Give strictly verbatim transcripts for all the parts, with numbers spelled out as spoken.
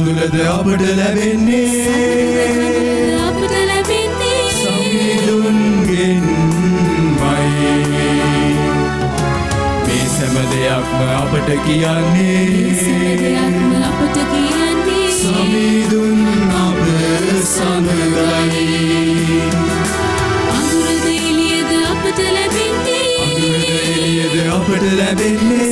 කඳුලද අපට ලැබෙන්නේ අපට ලැබෙන්නේ සමිඳුන්ගෙන්මයි මේ සෑම දෙයක්ම අපට කියන්නේ දෙයක්ම අපට කියන්නේ සමිඳුන් අප සමගයි අඳුරද එළියද අපට ලැබෙන්නේ අඳුරද එළියද අපට ලැබෙන්නේ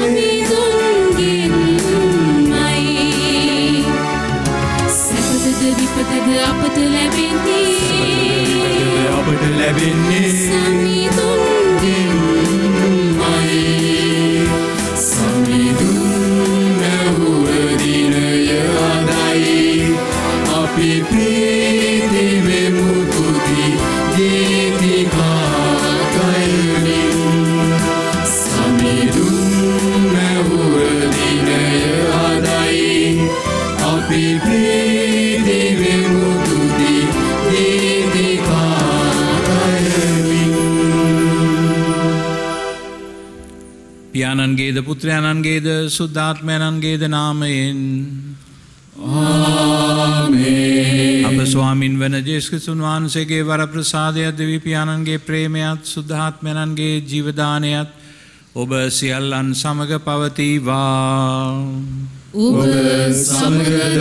විපතද අපට ලැබෙන්නේ අපට ලැබෙන්නේ සමිඳුන්ගෙන්මයි සමිඳුන් නැවුව දිනය අදයි අපි ප්‍රීති වෙමු තුති ගීතිකා ගයමින් සමිඳුන් නැවුව දිනය අදයි අපි ප්‍රීති පියාණන්ගේද පුත්‍රයාණන්ගේද සුද්ධාත්මයන්ගේද නාමයෙන් ආමේන්. අප ස්වාමින් වන ජේසුස් ක්‍රිස්තුන් වහන්සේගේ වරප්‍රසාදයත් දෙවි පියාණන්ගේ ප්‍රේමයත් සුද්ධාත්මයන්ගේ ජීවදානයත් ඔබ සියල්ලන් සමග පවතිවා. ඔබ සමගද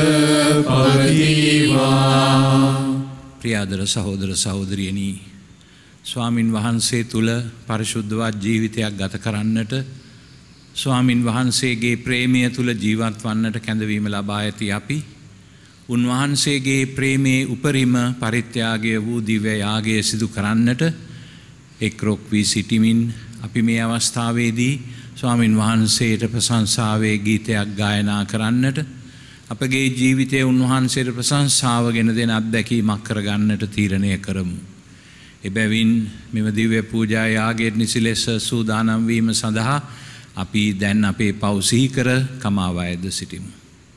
පවතිවා. ප්‍රියාදර සහෝදර සහෝදරියනි, ස්වාමින් වහන්සේ තුල පරිශුද්ධවත් ජීවිතයක් ගත කරන්නට, ස්වාමින් වහන්සේගේ ප්‍රේමය තුල ජීවත් වන්නට කැඳවීම ලබා ඇති අපි උන්වහන්සේගේ ප්‍රේමයේ උපරිම පරිත්‍යාගය වූ දිව්‍ය යාගය සිදු කරන්නට එක්රොක් වී සිටිමින් අපි මේ අවස්ථාවේදී ස්වාමින් වහන්සේට ප්‍රශංසාවේ ගීතයක් ගායනා කරන්නට, අපගේ ජීවිතයේ උන්වහන්සේට ප්‍රශංසාව ගෙන දෙන අත්දැකීමක් කරගන්නට තීරණය කරමු. එබැවින් මෙම දිව්‍ය පූජා යාගයට නිසි ලෙස සූදානම් වීම සඳහා අපි දැන් අපේ පව් සිහි කර කමාවයද සිටිමු.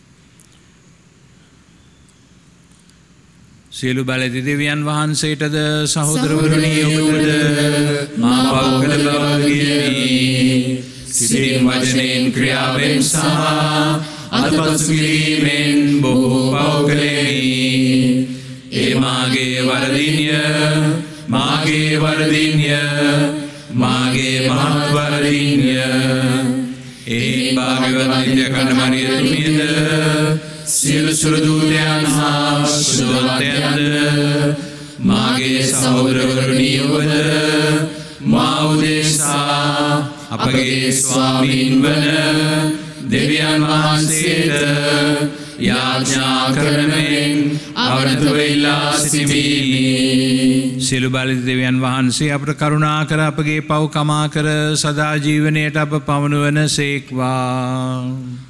සියලු බලති දෙවියන් වහන්සේටද සහෝදරවරුනි ඔබටද මා පව් කළ බව කියමි. සිතින් වචනයෙන් ක්‍රියාවෙන් සහ අත්පසු කිරීමෙන් බොහෝ පව් කළෙමි. ඒ මාගේ වරදින්ය, මාගේ වරදින්ය, මාගේ මහත් වරදින්ය. ඒ භාග්‍යවත් නිත්‍ය කන්ද මරියතුමියද සියලු සුර දූතයන් හා සුදවන්තයන්ද මාගේ සහෝදරවරුනි ඔබද මා උදෙසා අපගේ ස්වාමීන් වන දෙවියන් වහන්සේට යාඥා කරමින් අවනත වෙලා සිටිමි. සියලු බලති දෙවියන් වහන්සේ අපට කරුණා කර අපගේ පව් කමා කර සදා ජීවනයට අප පමුණුවන සේක්වා.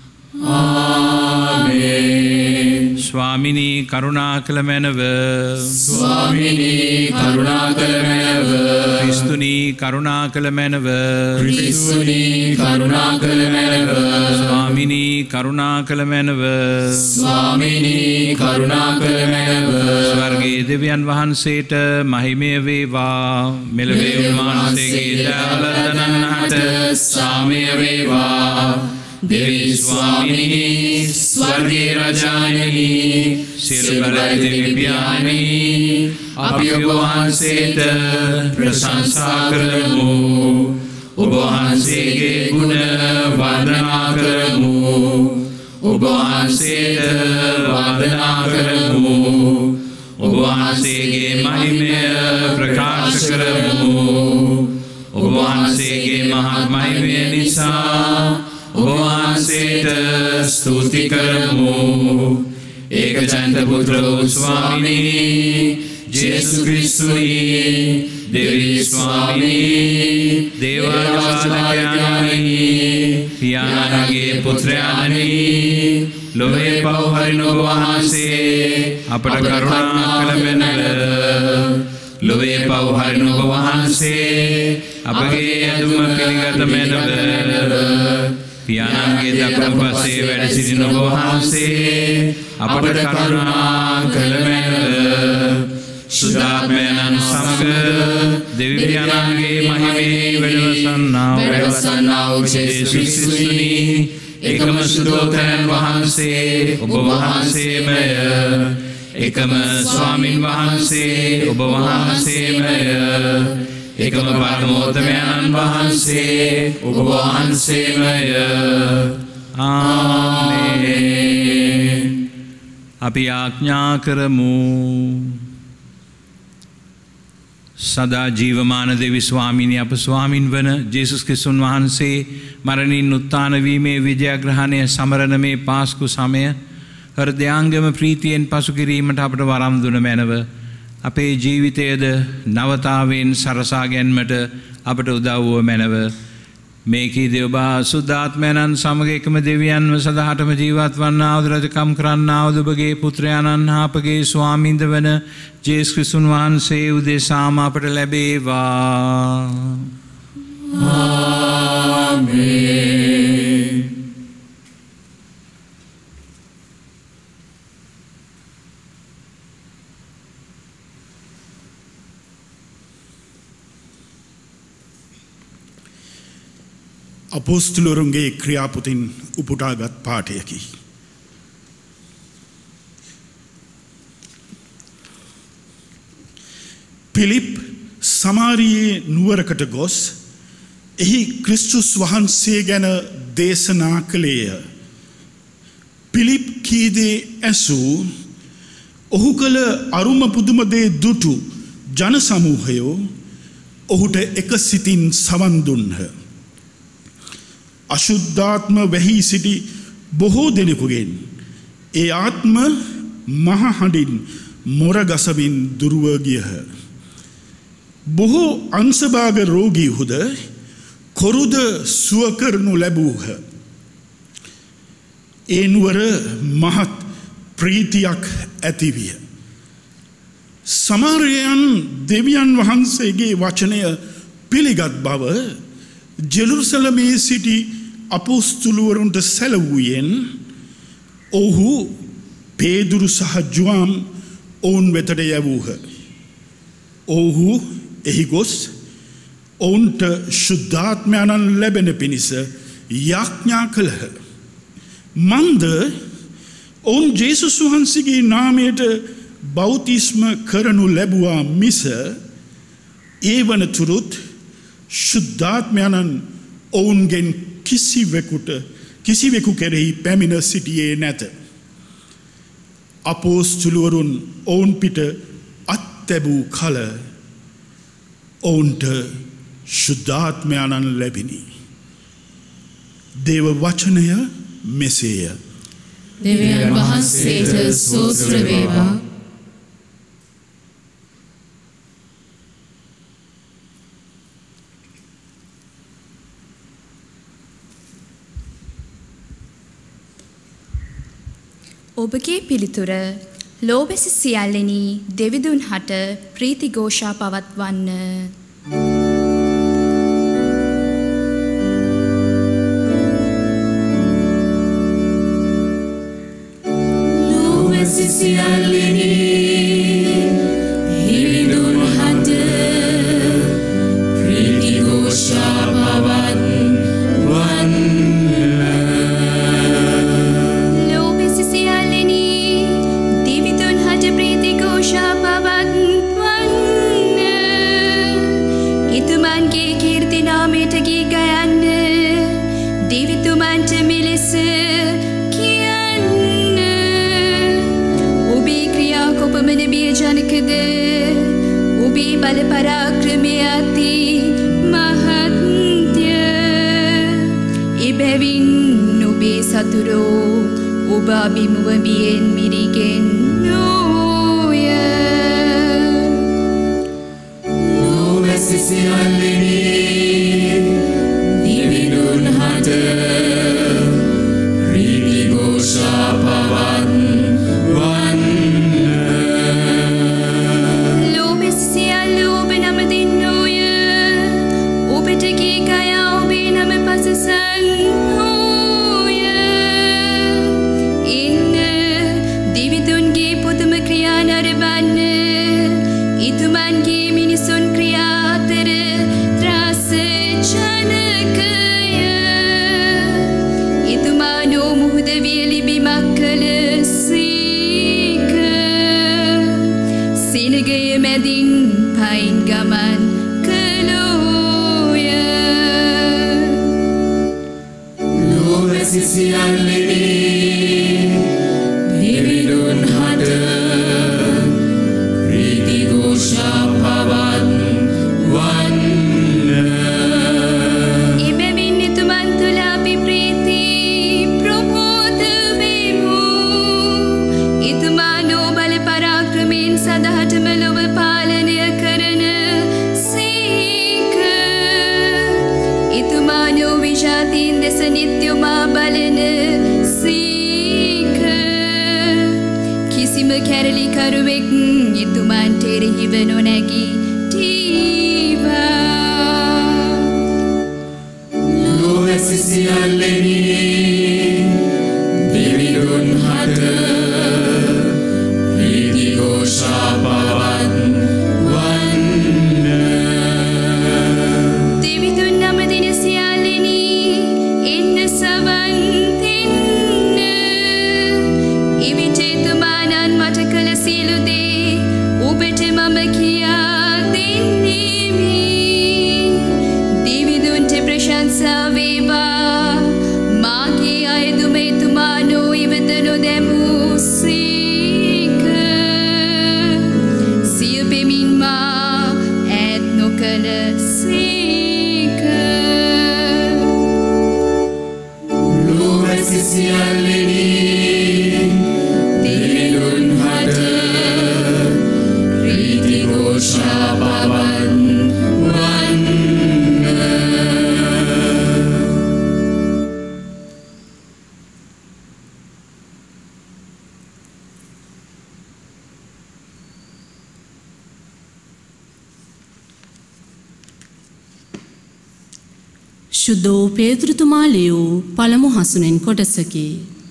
ආමේන්. ස්වාමිනී කරුණා කළ මැනව, ස්වාමිනී කරුණා කළ මැනව, ක්‍රිස්තුනී කරුණා කළ මැනව, ක්‍රිස්තුනී කරුණා කළ මැනව, ස්වාමිනී කරුණා කළ මැනව, ස්වාමිනී කරුණා කළ මැනව. ස්වර්ගයේ දෙවියන් වහන්සේට මහිමය වේවා. මෙලොවේ උන්වහන්සේගේ දයාවලදනන්හට සාමය වේවා. देवी स्वामिनी स्वर्गीय राजायनी सिर बलय देवी प्यानी अभियोगान सेत प्रशंसा करमु उबहान सेगे गुण वंदना करमु उबहान सेत वंदना करमु उबहान सेगे महिमे प्रकाश करमु उबहान सेगे महामहिमे निसा उबहासेत स्तुति करमु एकचंद पुत्र स्वामिनी जेसु क्रिस्तुनी देवी स्वामिनी देवाचार्यानी पियानगे पुत्रयानी लोहे पौहरिनो वहासे अपट करुणा कलमेनल लोहे पौहरिनो वहासे अपगे अदुम पिलिगत मेनल පියාණන්ගේ දකුණු පසේ වැඩ සිටින ඔබ වහන්සේ අපට කරුණා කළ මැනව. සුද්ධාත්මයන් සමග දෙවි පියාණන්ගේ මහිමේ වැඩවසන්නා වැඩවසන්නා වූ යේසුස් ක්‍රිස්තුනි එකම සුදෝතයන් වහන්සේ ඔබ වහන්සේමය එකම ස්වාමින් වහන්සේ ඔබ වහන්සේමය එකම පරමෝත්තමයන් වහන්සේ ඔබ වහන්සේමය ආමේන් අපි ආඥා කරමු සදා ජීවමාන දෙවි ස්වාමීනි අප ස්වාමින් වන ජේසුස් ක්‍රිස්තුන් වහන්සේ මරණින් උත්ථාන වීමේ විජයග්‍රහණය සමරන මේ පාස්කු සමය හෘදයාංගම ප්‍රීතියෙන් පසු කිරීමට අපට වරම් දුන මැනව අපේ ජීවිතයේද නවතාවෙන් සරසා ගැන්මට අපට උදව් වූ මැනව මේකී දෙවබා සුද්ධාත්මයන්න් සමග එකම දෙවියන්ව සදාටම ජීවත් වන්නා වූ රජකම් කරන්නා වූ ඔබගේ පුත්‍රයාණන් හා අපගේ ස්වාමීන්ද වන ජේසුස් ක්‍රිස්තුන් වහන්සේ උදෙසාම අපට ලැබේවා ආමේන් අපොස්තුලරුන්ගේ ක්‍රියාපොතින් උපුටාගත් පාඨයකි. පිලිප් සමාරියේ නුවරකට ගොස් එහි ක්‍රිස්තුස් වහන්සේ ගැන දේශනා කළේය. පිලිප් කීදේ ඇසූ ඔහු කළ අරුම පුදුම දේ දුටු ජන සමූහයෝ ඔහුට එක සිතින් සවන් දුන්හ. අශුද්ධාත්ම වැහි සිටි බොහෝ දෙනෙකුගෙන් ඒ ආත්ම මහහඬින් මොරගසමින් දුරව ගියහ. බොහෝ අංශභාග රෝගීහුද කොරුද සුව කරනු ලැබූහ. ඒ නුවර මහත් ප්‍රීතියක් ඇතිවිය. සමාරයන් දෙවියන් වහන්සේගේ වචනය පිළිගත් බව ජෙරුසලමේ සිටි අපොස්තුලවරුන්ට සැලවූයෙන් ඔහු පේදුරු සහ ජුවාම් ඔවුන් වෙතට යැවූහ. ඔහු එහි ගොස් ඔවුන්ට ශුද්ධාත්මයන්න් ලැබෙන පිණිස යාඥා කළහ. මන්ද ඔවුන් ජේසුස් වහන්සේගේ නාමයට බෞතිස්ම කරනු ලැබුවා මිස ඒ වනතුරුත් ශුද්ධාත්මයන්න් ඔවුන්ගෙන් කිසිවෙකුට කිසිවෙකු කෙරෙහි පැමිණ සිටියේ නැත. අපොස්තුලවරුන් ඔවුන් පිට අත්තැබූ කල ඔවුන්ට ශුද්ධාත්මයන්න් ලැබිනි. දේව වචනය මෙසේය. දෙවියන් වහන්සේට ස්තෝත්‍ර වේවා. ඔබගේ පිළිතුර ලෝබැසි සියල්ලෙනි දෙවිදුන් හට ප්‍රීති ഘോഷා පවත්වන්න. ලෝබැසි සියල්ලෙනි දෙවිදුන් හට ප්‍රීති ഘോഷා පවත්වන්න. ඔබේ බල පරාක්‍රමය අති මහත්ය. එබැවින් ඔබේ සතුරෝ ඔබ අභිමුව බියෙන් මිරිගෙන් නොය. ලෝබැසි සියල්ලෙනි දෙවිදුන් හට ප්‍රීති ഘോഷා පවත්වන්න. Itu ජාතීන් දෙස නිත්‍යමා බලන සීක කිසිම කැරලිකරුවෙක් එතුමන්ට එරෙහිව නොනැගී ටීවා ලෝවැසි සියල්ලෙනි දෙවිඳුන් හට ප්‍රීති ഘോഷා පවත් ශුද්ධෝ පේතෘතුමා ලියූ පළමු හසුනෙන් කොටසකි.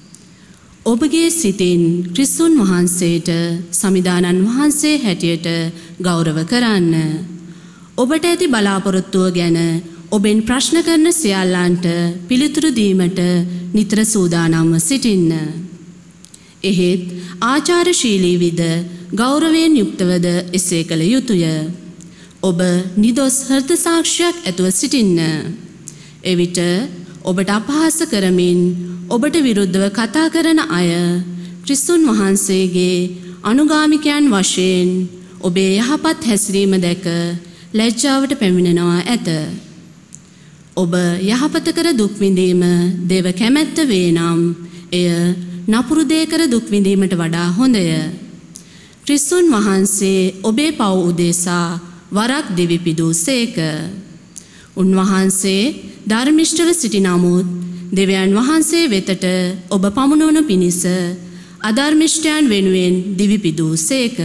ඔබගේ සිතින් ක්‍රිස්තුන් වහන්සේට සමිදානන් වහන්සේ හැටියට ගෞරව කරන්න. ඔබට ඇති බලාපොරොත්තුව ගැන ඔබෙන් ප්‍රශ්න කරන සියල්ලන්ට පිළිතුරු දීමට නිතර සූදානම්ව සිටින්න. එහෙත් ආචාරශීලී විද ගෞරවයෙන් යුක්තවද එසේ කළ යුතුය. ඔබ නිදොස් හෘද සාක්ෂියක් ඇතුව සිටින්න. එවිට ඔබට අපහාස කරමින් ඔබට විරුද්ධව කතා කරන අය ක්‍රිස්තුන් වහන්සේගේ අනුගාමිකයන් වශයෙන් ඔබේ යහපත් හැසිරීම දැක ලැජ්ජාවට පැමිණෙනවා ඇත. ඔබ යහපත කර දුක් විඳීම දේව කැමැත්ත වේ නම් එය නපුරු දේ කර දුක් විඳීමට වඩා හොඳය. ක්‍රිස්තුන් වහන්සේ ඔබේ පව් උදෙසා වරක් දිවි පිදූසේක. උන්වහන්සේ ධර්මිෂ්ඨව සිටි නමුත් දෙවියන් වහන්සේ වෙතට ඔබ පමුණවනු පිණිස අධර්මිෂ්ඨයන් වෙනුවෙන් දිවි පිදූසේක.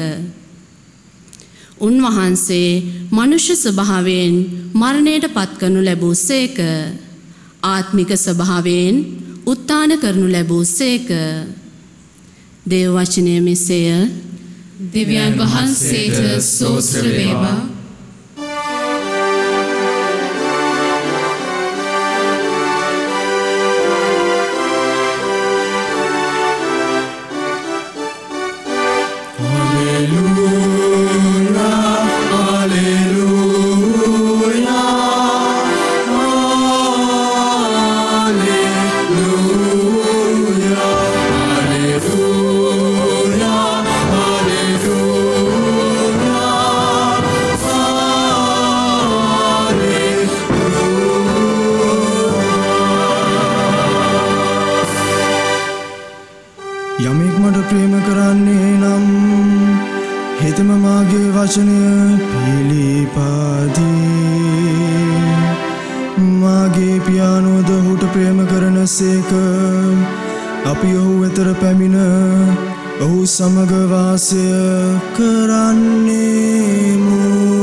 උන්වහන්සේ මනුෂ්‍ය ස්වභාවයෙන් මරණයට පත් කරනු ලැබූසේක. ආත්මික ස්වභාවයෙන් උත්ථාන කරනු ලැබූසේක. දේව වචනය මෙසේය. දෙවියන් වහන්සේට ස්තෝත්‍ර වේවා. සමග වාසය කරන්නේමු.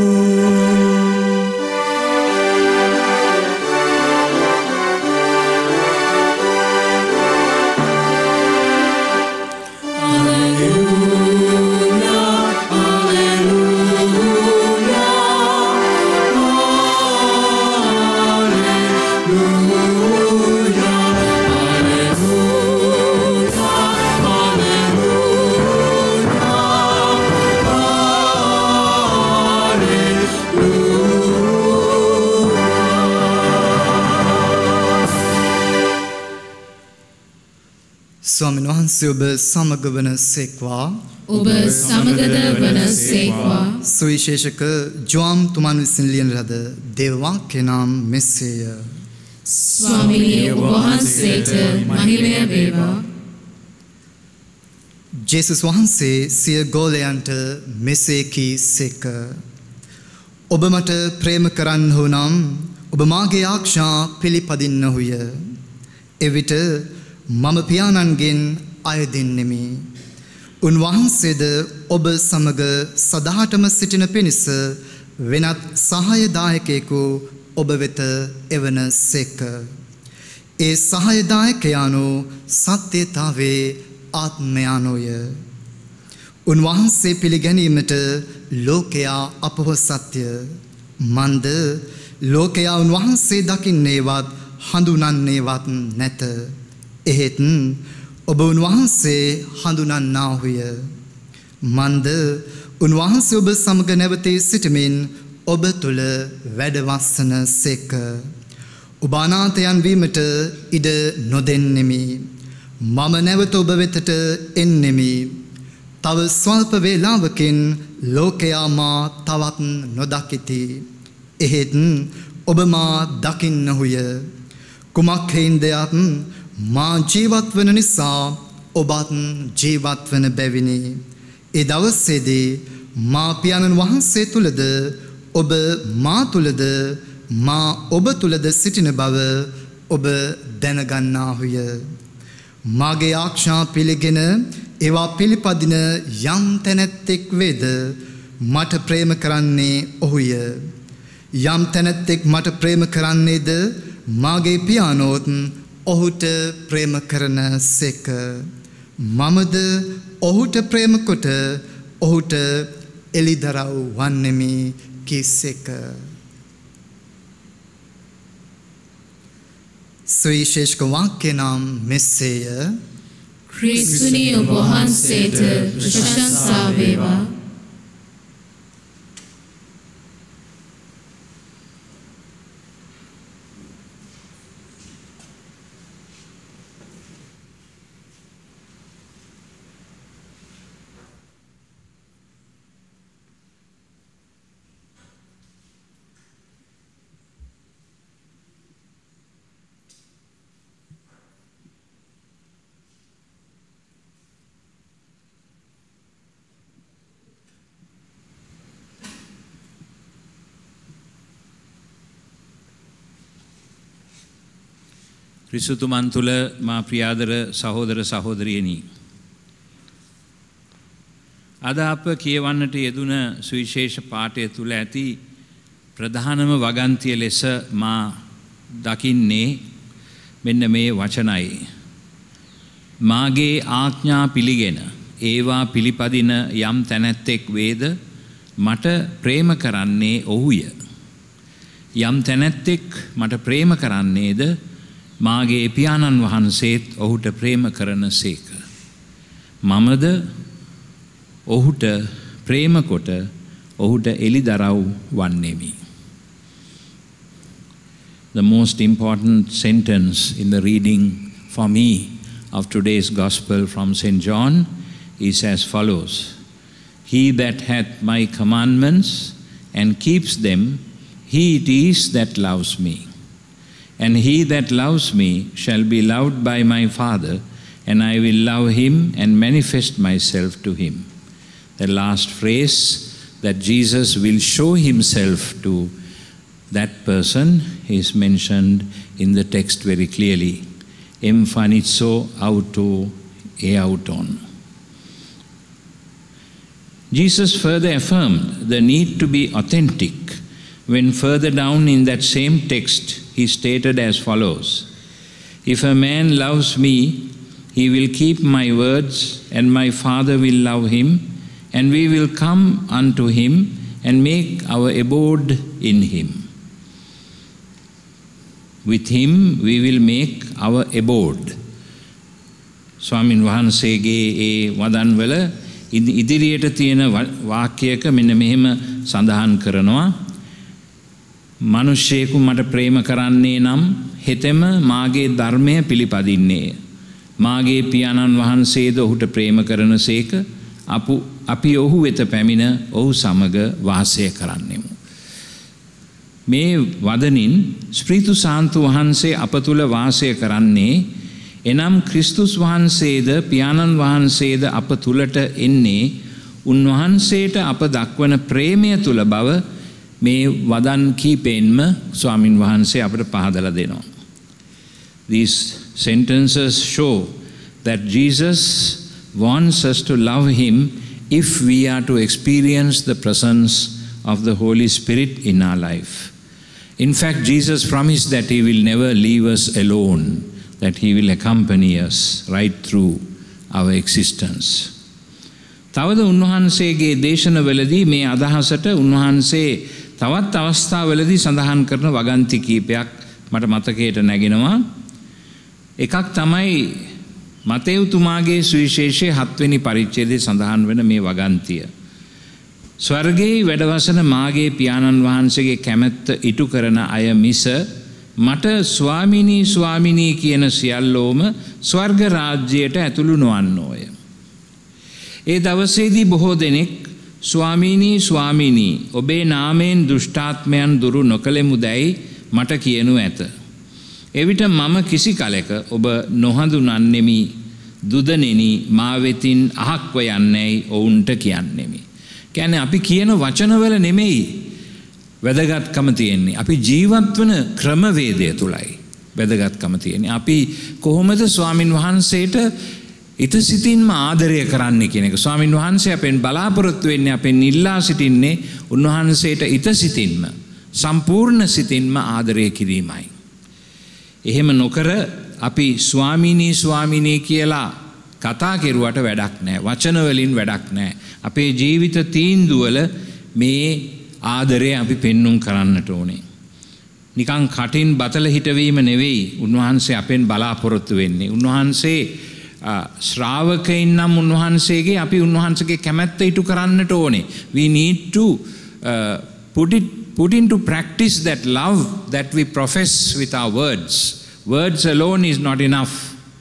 ස්වාමීන් වහන්සේ ඔබ සමග වන සේක්වා ඔබ සමගද වන සේක්වා සුවිශේෂක ජෝම් තුමන් විසින් ලියන ලද දේව වාක්‍ය නම් මෙසේය. ස්වාමීනි ඔබ වහන්සේට මහිමය වේවා. ජේසුස් වහන්සේ සිය ගෝලයන්ට මෙසේ කී සේක. ඔබ මට ප්‍රේම කරන්නහු නම් ඔබ මාගේ ආඥා පිළිපදින්නහුය. එවිට මම පියාණන්ගෙන් අයදින්නෙමි. උන්වහන්සේද ඔබ සමග සදාටම සිටින පිණිස වෙනත් සහායදායකයෙකු ඔබ වෙත එවන සේක. ඒ සහායදායකයානු සත්‍යතාවේ ආත්මයානෝය. උන්වහන්සේ පිළිගැනීමට ලෝකයා අපොහොසත්ය. මන්ද ලෝකයා උන්වහන්සේ දකින්නේවත් හඳුනන්නේවත් නැත. එහෙත් ඔබ උන්වහන්සේ හඳුනන්නාහුය. මන්ද උන්වහන්සේ ඔබ සමග නැවතී සිටමින් ඔබ තුළ වැඩවස්සන සේක. ඔබ අනාථයන් වීමට ඉඩ නොදෙන්නෙමි. මම නැවත ඔබ වෙතට එන්නෙමි. තව ස්වල්ප වේලාවකින් ලෝකයා මා තවත් නොදකිති. එහෙත් ඔබ මා දකින්නහුය. කුමක් හේන්දයක් මා ජීවත් වන නිසා ඔබත් ජීවත් වන බැවිනි. ඒ දවසේදී මා පියාණන් වහන්සේ තුලද ඔබ මා තුලද මා ඔබ තුලද සිටින බව ඔබ දැනගන්නාහුය. මාගේ ආඥා පිළිගෙන ඒවා පිළිපදින යම් තැනැත්තෙක් වේද මට ප්‍රේම කරන්නේ ඔහුය. යම් තැනැත්තෙක් මට ප්‍රේම කරන්නේද මාගේ පියාණෝත් ඔහුට ප්‍රේම කරන සේක. මමද ඔහුට ප්‍රේම කොට ඔහුට එළිදරව් වන්නෙමි කීසේක. සුවිශේෂක වාක්‍ය නම් මෙසේය. ක්‍රිස්තුනි ඔබ වහන්සේට ප්‍රශංසා වේවා. ක්‍රිස්තුතුමන් තුළ මා ප්‍රියාදර සහෝදර සහෝදරියනි. අද අප කියවන්නට යෙදුන සුවිශේෂ පාඨය තුළ ඇති ප්‍රධානම වගන්තිය ලෙස මා දකින්නේ මෙන්න මේ වචනයි. මාගේ ආඥා පිළිගෙන ඒවා පිළිපදින යම් තැනැත්තෙක් වේද මට ප්‍රේම කරන්නේ ඔහුය. යම් තැනැත්තෙක් මට ප්‍රේම කරන්නේද මාගේ පියාණන් වහන්සේත් ඔහුට ප්‍රේම කරන සේක. මමද ඔහුට ප්‍රේම කොට ඔහුට එළිදරව් වන්නෙමි. The most important sentence in the reading for me of today's Gospel from Saint John is as follows. He that hath my commandments and keeps them, he it is that loves me. And he that loves me shall be loved by my Father, and I will love him and manifest myself to him. The last phrase, that Jesus will show himself to that person, is mentioned in the text very clearly. Emphanizo auto eauton. Jesus further affirmed the need to be authentic when further down in that same text he stated as follows. If a man loves me, he will keep my words, and my Father will love him, and we will come unto him and make our abode in him. With him we will make our abode. ස්වාමින් වහන්සේගේ ඒ වදන් වල ඉදිරියට තියෙන වාක්‍යයක මෙන්න මෙහෙම සඳහන් කරනවා. මනුෂ්‍යයෙකු මට ප්‍රේම කරන්නේ නම් හෙතෙම මාගේ ධර්මය පිළිපදින්නේය. මාගේ පියාණන් වහන්සේද ඔහුට ප්‍රේම කරන සේක. අපු අපි ඔහු වෙත පැමිණ ඔහු සමග වාසය කරන්නෙමු. මේ වදනින් ස්ප්‍රීතු සාන්තු වහන්සේ අප තුළ වාසය කරන්නේ, එනම් ක්‍රිස්තුස් වහන්සේද පියාණන් වහන්සේද අප තුළට එන්නේ උන්වහන්සේට අප දක්වන ප්‍රේමය තුළ බව මේ වදන් කීපෙන්ම ස්වාමින් වහන්සේ අපට පහදලා දෙනවා. These sentences show that Jesus wants us to love him if we are to experience the presence of the Holy Spirit in our life. In fact, Jesus promised that he will never leave us alone, that he will accompany us right through our existence. තවද උන්වහන්සේගේ දේශනවලදී මේ අදහසට උන්වහන්සේ තවත් අවස්ථාවලදී සඳහන් කරන වගන්ති කීපයක් මට මතකයට නැගෙනවා. එකක් තමයි මතෙව්තුමාගේ සුවිශේෂයේ හත්වෙනි පරිච්ඡේදයේ සඳහන් වෙන මේ වගන්තිය. ස්වර්ගයේ වැඩවසන මාගේ පියාණන් වහන්සේගේ කැමැත්ත ඉටු කරන අය මිස මට ස්වාමිනී ස්වාමිනී කියන සියල්ලෝම ස්වර්ග රාජ්‍යයට ඇතුළු නොවන්නෝය. ඒ දවසේදී බොහෝ දෙනෙක් ස්වාමිනී ස්වාමිනී ඔබේ නාමයෙන් දුෂ්ටාත්මයන් දුරු නොකළෙමුදැයි මට කියනු ඇත. එවිට මම කිසි කලෙක ඔබ නොහඳුනන්නෙමි දුදනෙනි මා වෙතින් අහක්ව යන්නේයි ඔවුන්ට කියන්නෙමි. කියන්නේ අපි කියන වචනවල නෙමෙයි වැදගත්කම තියෙන්නේ. අපි ජීවත් වන ක්‍රමවේදය තුලයි වැදගත්කම තියෙන්නේ. අපි කොහොමද ස්වාමින් වහන්සේට ඉතසිතින්ම ආදරය කරන්නේ කියන එක. ස්වාමින් වහන්සේ අපෙන් බලාපොරොත්තු වෙන්නේ අපෙන් ඉල්ලා සිටින්නේ උන්වහන්සේට ඉතසිතින්ම සම්පූර්ණ සිතින්ම ආදරය කිරීමයි. එහෙම නොකර අපි ස්වාමිනී ස්වාමිනී කියලා කතා කෙරුවට වැඩක් නැහැ. වචන වලින් වැඩක් නැහැ. අපේ ජීවිත තීන්දුවල මේ ආදරය අපි පෙන්눔 කරන්නට ඕනේ. නිකන් කටින් බතල හිටවීම නෙවෙයි උන්වහන්සේ අපෙන් බලාපොරොත්තු වෙන්නේ. උන්වහන්සේ ශ්‍රාවකයින් නම් උන්වහන්සේගේ අපි උන්වහන්සේගේ කැමැත්ත ඉටු කරන්නට ඕනේ. We need to uh, put it put into practice that love that we profess with our words. Words alone is not enough.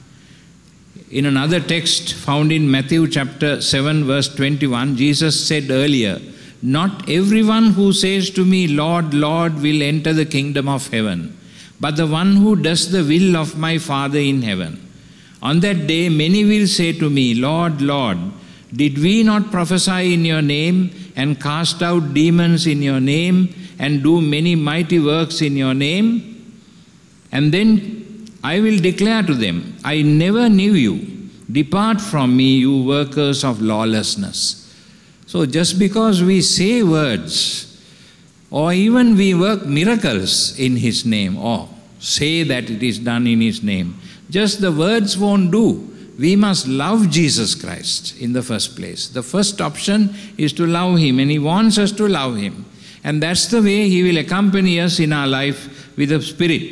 In another text found in Matthew chapter seven verse twenty-one, Jesus said earlier, "Not everyone who says to me, Lord, Lord, will enter the kingdom of heaven, but the one who does the will of my Father in heaven. On that day many will say to me, Lord, Lord, did we not prophesy in your name and cast out demons in your name and do many mighty works in your name? And then I will declare to them, I never knew you. Depart from me, you workers of lawlessness." So just because we say words, or even we work miracles in his name, or say that it is done in his name, just the words won't do. We must love Jesus Christ in the first place. The first option is to love him, and he wants us to love him. And that's the way he will accompany us in our life with the Spirit.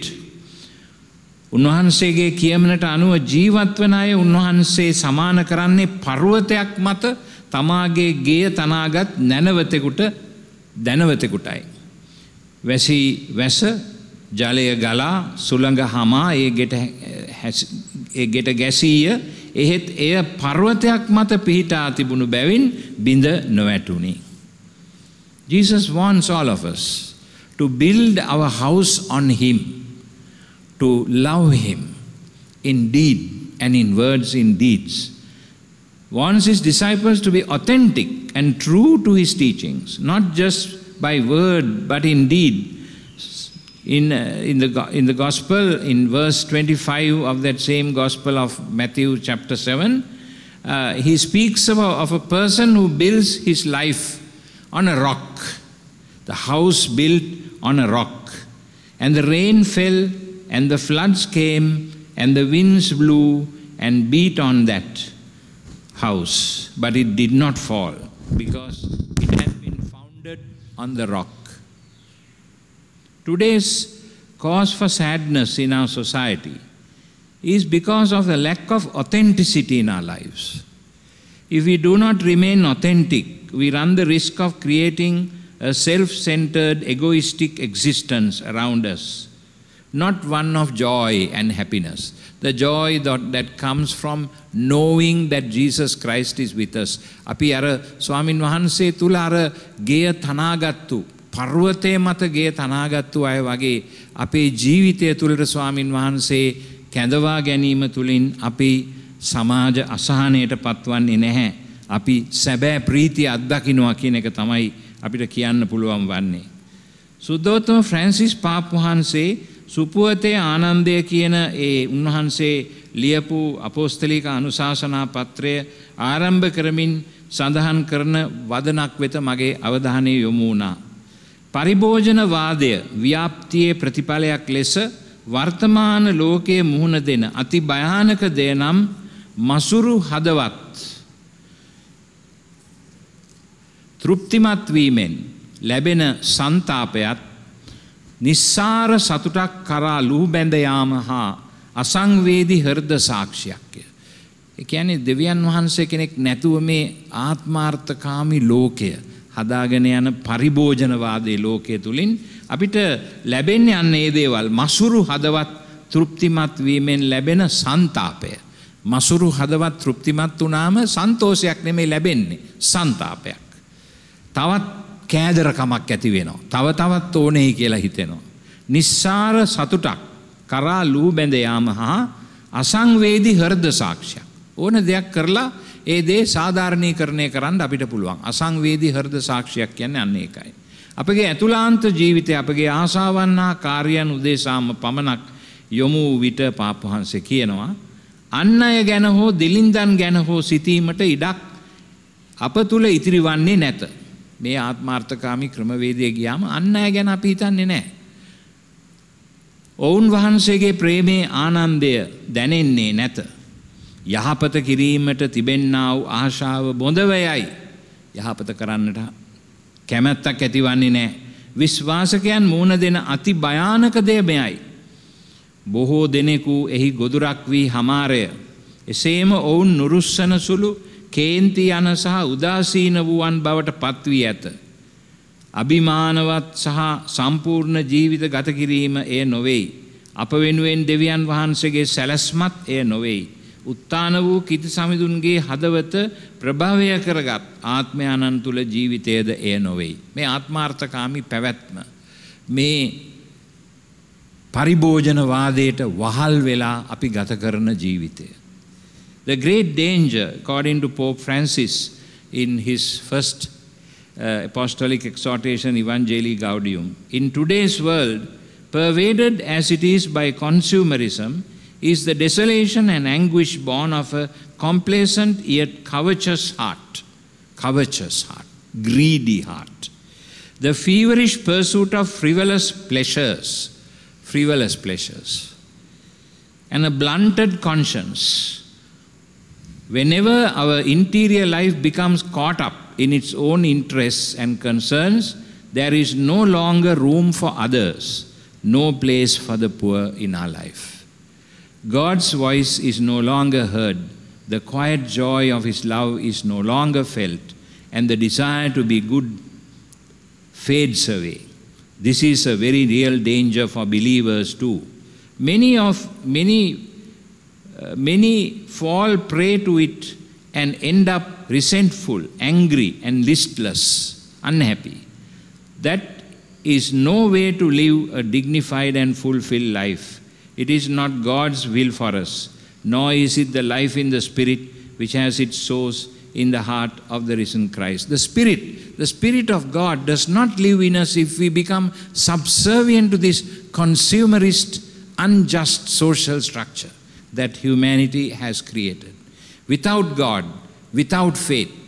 උන්වහන්සේගේ කියමනට අනුව ජීවත් වන අය උන්වහන්සේ සමාන කරන්නේ පර්වතයක් මත තමාගේ ගෙය තනාගත් නැනවතෙකුට දැනවතෙකුටයි. වැසි වැස ජලය ගලා සුළඟ හමා ඒ ගෙට ඒ ගෙට ගැසීය. එහෙත් එය පර්වතයක් මත පිහිටා තිබුණු බැවින් බිඳ නොවැටුණි. Jesus wants all of us to build our house on him, to love him in deed and in words, in deeds. Wants his disciples to be authentic and true to his teachings, not just by word but in deed. In, uh, in, the, in the gospel, in verse twenty-five of that same gospel of Matthew chapter seven, uh, he speaks of a, of a person who builds his life on a rock. The house built on a rock. And the rain fell, and the floods came, and the winds blew and beat on that house. But it did not fall, because it had been founded on the rock. Today's cause for sadness in our society is because of the lack of authenticity in our lives. If we do not remain authentic, we run the risk of creating a self-centered, egoistic existence around us, not one of joy and happiness. The joy that, that comes from knowing that Jesus Christ is with us. Api ara Swamin Wahanse tula ara geya thanagattu පර්වතය මත ගේ තනාගත්තු අය වගේ අපේ ජීවිතය තුළට ස්වාමින් වහන්සේ කැඳවා ගැනීම තුළින් අපි සමාජ අසහනයට පත්වන්නේ නැහැ. අපි සැබෑ ප්‍රීතිය අත්දකින්නවා කියන එක තමයි අපිට කියන්න පුළුවන් වන්නේ. සුද්ධෝත්තම ෆ්‍රැන්සිස් පාප් වහන්සේ සුපුවතේ ආනන්දය කියන ඒ උන්වහන්සේ ලියපු අපෝස්තලික අනුශාසනා පත්‍රය ආරම්භ කරමින් සඳහන් කරන වදනක් වෙත මගේ අවධානය යොමු වුණා. පරිභෝජනවාදය ව්‍යාප්තියේ ප්‍රතිඵලයක් ලෙස වර්තමාන ලෝකයේ මුහුණ දෙන අති භයානක දේ නම් මසුරු හදවත් තෘප්තිමත් වීමෙන් ලැබෙන සන්තාපයත් නිස්සාර සතුටක් කරා ලුහු බැඳ යාම හා අසංවේදී හෘද සාක්ෂියක්ය. ඒ කියන්නේ දෙවියන් වහන්සේ කෙනෙක් නැතුව මේ ආත්මාර්ථකාමී ලෝකය හදාගෙන යන පරිභෝජනවාදී ලෝකයේ තුලින් අපිට ලැබෙන්නේ අන්න ඒ දේවල්. මසුරු හදවත් තෘප්තිමත් වීමෙන් ලැබෙන සන්තාපය. මසුරු හදවත් තෘප්තිමත් වුණාම සන්තෝෂයක් නෙමෙයි ලැබෙන්නේ, සන්තාපයක්. තවත් කෑදරකමක් ඇති වෙනවා. තව තවත් ඕනේ කියලා හිතෙනවා. නිස්සාර සතුටක් කරා ලුහු බැඳ යාම හා අසංවේදී හෘද සාක්ෂියක්. ඕන දෙයක් කරලා ඒ දේ සාධාරණීකරණය කරන්න අපිට පුළුවන්. අසංවේදී හෘද සාක්ෂියක් කියන්නේ අන්න ඒකයි. අපගේ ඇතුළාන්ත ජීවිතය අපගේ ආශාවන් හා කාර්යයන් උදෙසාම පමණක් යොමු විට පාප වහන්සේ කියනවා අන් අය ගැන හෝ දිලින්දන් ගැන හෝ සිතීමට ඉඩක් අප තුල ඉතිරි වන්නේ නැත. මේ ආත්මාර්ථකාමී ක්‍රමවේදයේ ගියාම අන් අය ගැන අපි හිතන්නේ නැහැ. ඔවුන් වහන්සේගේ ප්‍රේමයේ ආනන්දය දැනෙන්නේ නැත. යහපත කිරීමට තිබෙන්නා වූ ආශාව බොඳවයයි. යහපත කරන්නට කැමැත්තක් ඇතිවන්නේ නැහැ. විශ්වාසකයන් මුණ දෙන අති භයානක දේ මෙයයි. බොහෝ දෙනෙකු එහි ගොදුරක් වී හමාරය. එසේම ඔවුන් නුරුස්සන සුළු කේන්ති යන සහ උදාසීන වූවන් බවට පත්වී ඇත. අභිමානවත් සහ සම්පූර්ණ ජීවිත ගත කිරීම එය නොවේයි. අප වෙනුවෙන් දෙවියන් වහන්සේගේ සැලැස්මත් එය නොවේයි. උත්තාන වූ කිති සමිඳුන්ගේ හදවත ප්‍රභවය කරගත් ආත්මයන්න් තුල ජීවිතයේද එය නොවේයි. මේ ආත්මාර්ථකාමී පැවැත්ම මේ පරිභෝජනවාදයට වහල් වෙලා අපි ගත කරන ජීවිතය. The great danger, according to Pope Francis in his first uh, apostolic exhortation Evangelii Gaudium, in today's world, pervaded as it is by consumerism, is the desolation and anguish born of a complacent yet covetous heart, covetous heart, greedy heart. The feverish pursuit of frivolous pleasures, frivolous pleasures, and a blunted conscience. Whenever our interior life becomes caught up in its own interests and concerns, there is no longer room for others, no place for the poor in our life. God's voice is no longer heard, the quiet joy of His love is no longer felt, and the desire to be good fades away. This is a very real danger for believers too. Many of many uh, many fall prey to it and end up resentful, angry, and listless, unhappy. That is no way to live a dignified and fulfilled life. It is not God's will for us, nor is it the life in the Spirit which has its source in the heart of the risen Christ. The Spirit, the Spirit of God does not live in us if we become subservient to this consumerist, unjust social structure that humanity has created. Without God, without faith.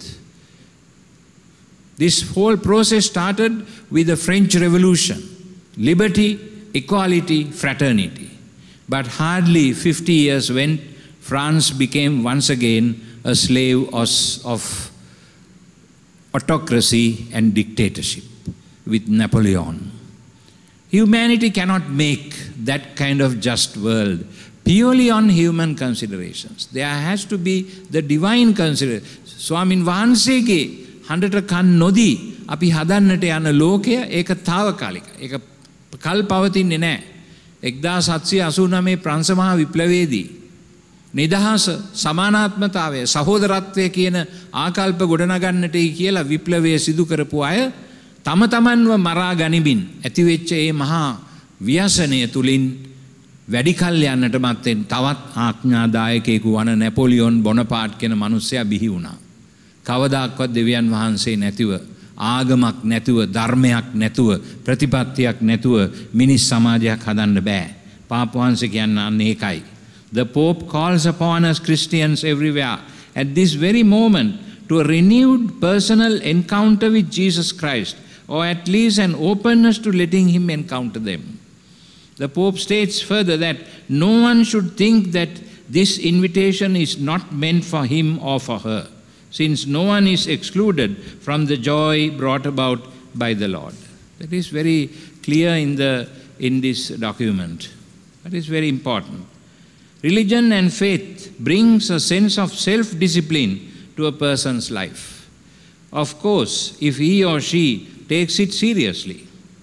This whole process started with the French Revolution. Liberty, equality, fraternity. But hardly fifty years went, France became once again a slave of autocracy and dictatorship with Napoleon. Humanity cannot make that kind of just world purely on human considerations. There has to be the divine consideration. Swamin Vahansege හඬට කන් නොදී අපි හදන්නට යන ලෝකය ඒක తాවකාලික. ඒක කල් පවතින්නේ නැහැ. එක්දාස් හත්සිය අසූනවය ප්‍රංශ මහා විප්ලවයේදී නිදහස, සමානාත්මතාවය, සහෝදරත්වය කියන ආකල්ප ගොඩනගන්නටයි කියලා විප්ලවය සිදු කරපු අය තම තමන්ව මරා ගනිමින් ඇතිවෙච්ච ඒ මහා ව්‍යසනය තුලින් වැඩි කල් යන්නට මත්තෙන් තවත් ආඥාදායකයෙකු වන නැපොලියොන් බොනපාට් කියන මිනිසයා බිහි වුණා. කවදාක්වත් දෙවියන් වහන්සේ නැතිව ආගමක් නැතුව ධර්මයක් නැතුව ප්‍රතිපත්තියක් නැතුව මිනිස් සමාජයක් හදන්න බෑ. පාප් වහන්සේ කියන්නේ අන්න ඒකයි. The Pope calls upon us Christians everywhere at this very moment to a renewed personal encounter with Jesus Christ, or at least an openness to letting him encounter them. The Pope states further that no one should think that this invitation is not meant for him or for her, since no one is excluded from the joy brought about by the Lord. That is very clear in, the, in this document. That is very important. Religion and faith brings a sense of self-discipline to a person's life. Of course, if he or she takes it seriously.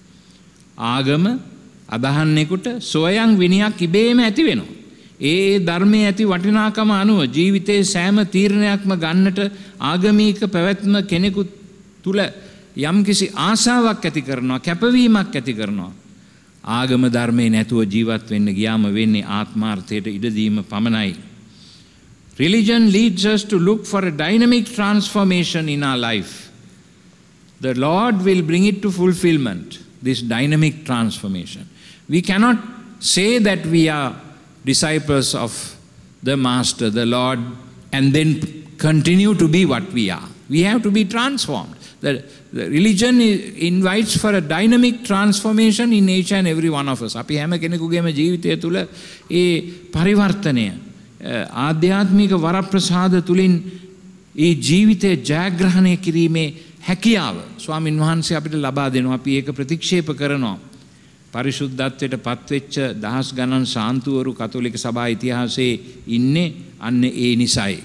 ආගම අදහන්නෙකුට සොයන් විනයක් ඉබේම ඇති වෙනවා. ඒ ධර්මයේ ඇති වටිනාකම අනුව ජීවිතයේ සෑම තීරණයක්ම ගන්නට ආගමික පැවැත්ම කෙනෙකු තුල යම්කිසි ආශාවක් ඇති කරනවා, කැපවීමක් ඇති කරනවා. ආගම ධර්මයේ නැතුව ජීවත් වෙන්න ගියාම වෙන්නේ ආත්මාර්ථයට ඉඩ දීම පමණයි. Religion leads us to look for a dynamic transformation in our life. The Lord will bring it to fulfillment, this dynamic transformation. We cannot say that we are disciples of the Master, the Lord, and then continue to be what we are. We have to be transformed. The, the religion invites for a dynamic transformation in each and every one of us. අපි හැම කෙනෙකුගේම ජීවිතය තුළ ඒ පරිවර්තනය ආධ්‍යාත්මික වරප්‍රසාද තුලින් ඒ ජීවිතය ජයග්‍රහණය කිරීමේ හැකියාව ස්වාමින් වහන්සේ අපිට ලබා දෙනවා. අපි ඒක ප්‍රතික්ෂේප කරනවා. පරිශුද්ධත්වයට පත්වෙච්ච දහස් ගණන් සාන්තුවරු කතෝලික සභා ඉතිහාසයේ ඉන්නේ අන්න ඒ නිසයි.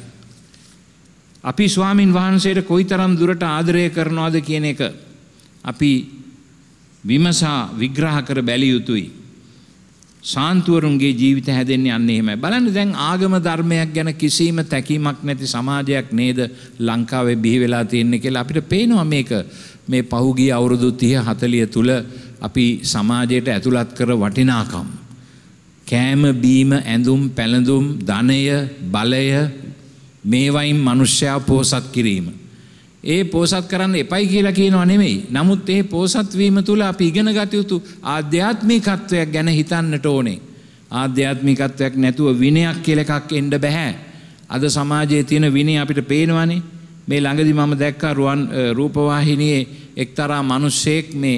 අපි ස්වාමින් වහන්සේට කොයිතරම් දුරට ආදරය කරනවද කියන එක අපි විමසා විග්‍රහ කර බැලිය යුතුයි. සාන්තුවරුන්ගේ ජීවිත හැදෙන්නේ අන්න එහෙමයි. බලන්න දැන් ආගම ධර්මයක් ගැන කිසිම තැකීමක් නැති සමාජයක් නේද ලංකාවේ බිහි වෙලා තියෙන්නේ කියලා අපිට පේනවා. මේක මේ පහුගිය අවුරුදු තිහ හතලිය තුල අපි සමාජයට ඇතුළත් කර වටිනාකම් කෑම බීම ඇඳුම් පැළඳුම් ධනය බලය මේවයින් මිනිස්සයා පෝසත් කිරීම. ඒ පෝසත් කරන්න එපයි කියලා කියනවා නෙමෙයි. නමුත් ඒ පෝසත් වීම තුල අපි ඉගෙන ගත යුතු ආධ්‍යාත්මිකත්වයක් ගැන හිතන්නට ඕනේ. ආධ්‍යාත්මිකත්වයක් නැතුව විනයක් කියලා එකක් එන්න බෑ. අද සමාජයේ තියෙන විනය අපිට පේනවනේ. මේ ළඟදි මම දැක්කා රුවන් රූපවාහිනියේ එක්තරා මිනිස්සෙක් මේ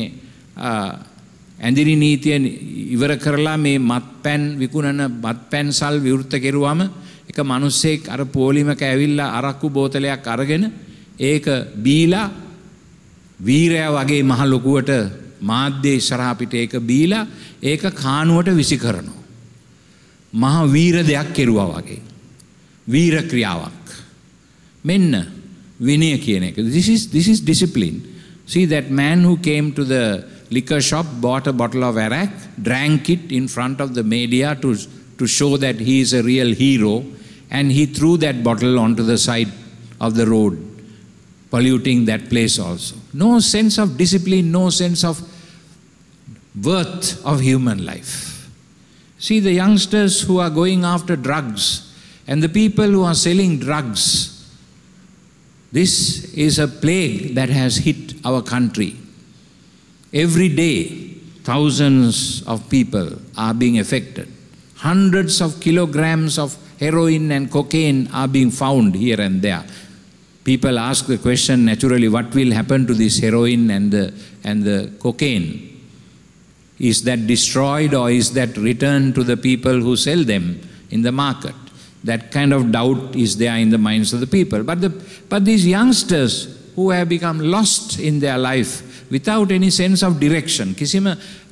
ඇඳිරි නීතිය ඉවර කරලා මේ මත්පැන් විකුණන මත්පැන් සල් විවෘත කෙරුවම එක මිනිස්සෙක් අර පොලිමක ඇවිල්ලා අරක්කු බෝතලයක් අරගෙන ඒක බීලා වීරයා වගේ මහ ලොකුවට මාධ්‍ය ඉස්සරහා පිට ඒක බීලා ඒක කානුවට විසි කරනවා. මහ වීර දෙයක් කෙරුවා වගේ. වීර ක්‍රියාවක්. මෙන්න විනය කියන එක. This is this is discipline. See that man who came to the liquor shop, bought a bottle of arak, drank it in front of the media to to show that he is a real hero, and he threw that bottle onto the side of the road, polluting that place also. No sense of discipline, no sense of worth of human life. See the youngsters who are going after drugs and the people who are selling drugs. This is a plague that has hit our country. Every day, thousands of people are being affected. Hundreds of kilograms of heroin and cocaine are being found here and there. People ask the question naturally, what will happen to this heroin and the, and the cocaine? Is that destroyed or is that returned to the people who sell them in the market? That kind of doubt is there in the minds of the people. But, the, but these youngsters who have become lost in their life without any sense of direction, කිසිම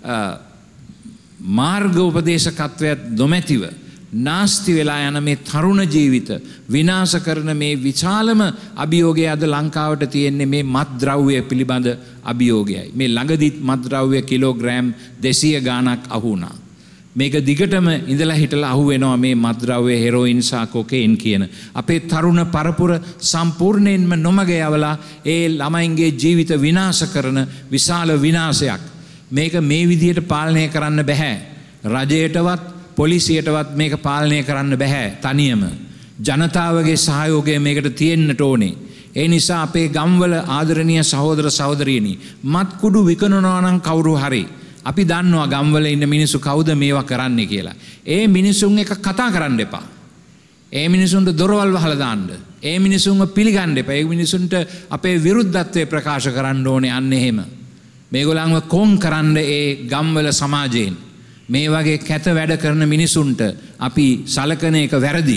මාර්ග උපදේශකත්වයක් නොමැතිව නාස්ති වෙලා යන මේ තරුණ ජීවිත විනාශ කරන මේ විශාලම අභියෝගය අද ලංකාවට තියෙන්නේ මේ මත්ද්‍රව්‍ය පිළිබඳ අභියෝගයයි. මේ ළඟදිත් මත්ද්‍රව්‍ය කිලෝග්‍රෑම් දෙසිය ගාණක් අහු වුණා. මේක දිගටම ඉඳලා හිටලා අහු වෙනවා මේ මත්ද්‍රව්‍ය හෙරෝයින් සහ කොකේන් කියන. අපේ තරුණ පරපුර සම්පූර්ණයෙන්ම නොමග යවලා ඒ ළමයින්ගේ ජීවිත විනාශ කරන විශාල විනාශයක්. මේක මේ විදිහට පාලනය කරන්න බෑ. රජයටවත් පොලිසියටවත් මේක පාලනය කරන්න බෑ තනියම. ජනතාවගේ සහයෝගය මේකට තියෙන්නට ඕනේ. ඒ නිසා අපේ ගම්වල ආදරණීය සහෝදර සහෝදරියනි මත් කුඩු විකනනවා නම් කවුරු හරි අපි දන්නවා ගම්වල ඉන්න මිනිස්සු කවුද මේවා කරන්නේ කියලා. ඒ මිනිසුන් එක කතා කරන්න එපා. ඒ මිනිසුන්ට දොරවල් වහලා දාන්න. ඒ මිනිසුන්ව පිළිගන්න එපා. ඒ මිනිසුන්ට අපේ විරුද්ධත්වය ප්‍රකාශ කරන්න ඕනේ අන්න එහෙම. මේගොල්ලන්ව කොන් කරන්න ඒ ගම්වල සමාජයෙන් මේ වගේ කැත වැඩ කරන මිනිසුන්ට අපි සලකන එක වැරදි.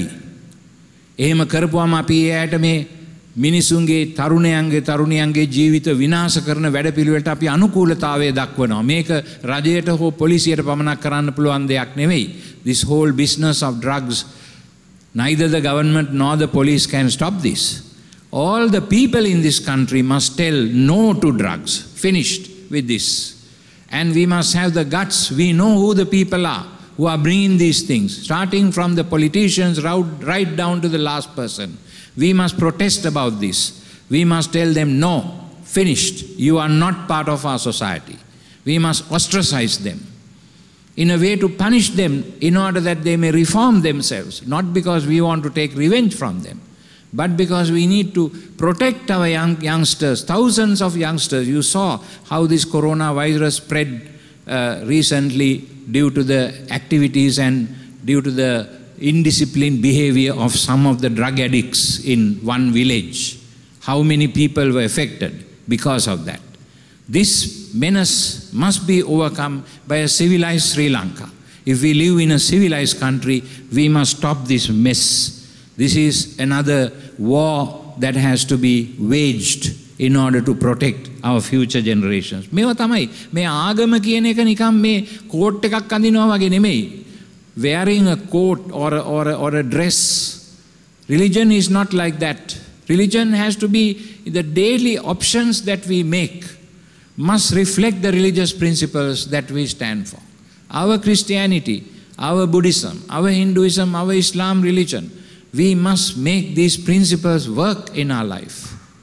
එහෙම කරපුවාම අපි එයාට මේ මිනිසුන්ගේ තරුණයන්ගේ තරුණියන්ගේ ජීවිත විනාශ කරන වැඩපිළිවෙලට අපි අනුකූලතාවය දක්වනවා. මේක රජයට හෝ පොලිසියට පමණක් කරන්න පුළුවන් දෙයක් නෙවෙයි. This whole business of drugs, neither the government nor the police can stop this. All the people in this country must tell no to drugs. Finished with this. And we must have the guts. We know who the people are who are bringing these things, starting from the politicians right down to the last person. We must protest about this. We must tell them, no, finished. You are not part of our society. We must ostracize them in a way to punish them in order that they may reform themselves, not because we want to take revenge from them, but because we need to protect our young youngsters, thousands of youngsters. You saw how this coronavirus spread uh, recently due to the activities and due to the indisciplined behavior of some of the drug addicts in one village. How many people were affected because of that? This menace must be overcome by a civilized Sri Lanka. If we live in a civilized country, we must stop this mess. This is another war that has to be waged in order to protect our future generations. මේවා තමයි මේ ආගම කියන එක නිකම් මේ coat එකක් අඳිනවා වගේ නෙමෙයි. Wearing a coat or a, or a, or a dress. Religion is not like that. Religion has to be the daily options that we make must reflect the religious principles that we stand for. Our Christianity, our Buddhism, our Hinduism, our Islam religion, we must make these principles work in our life.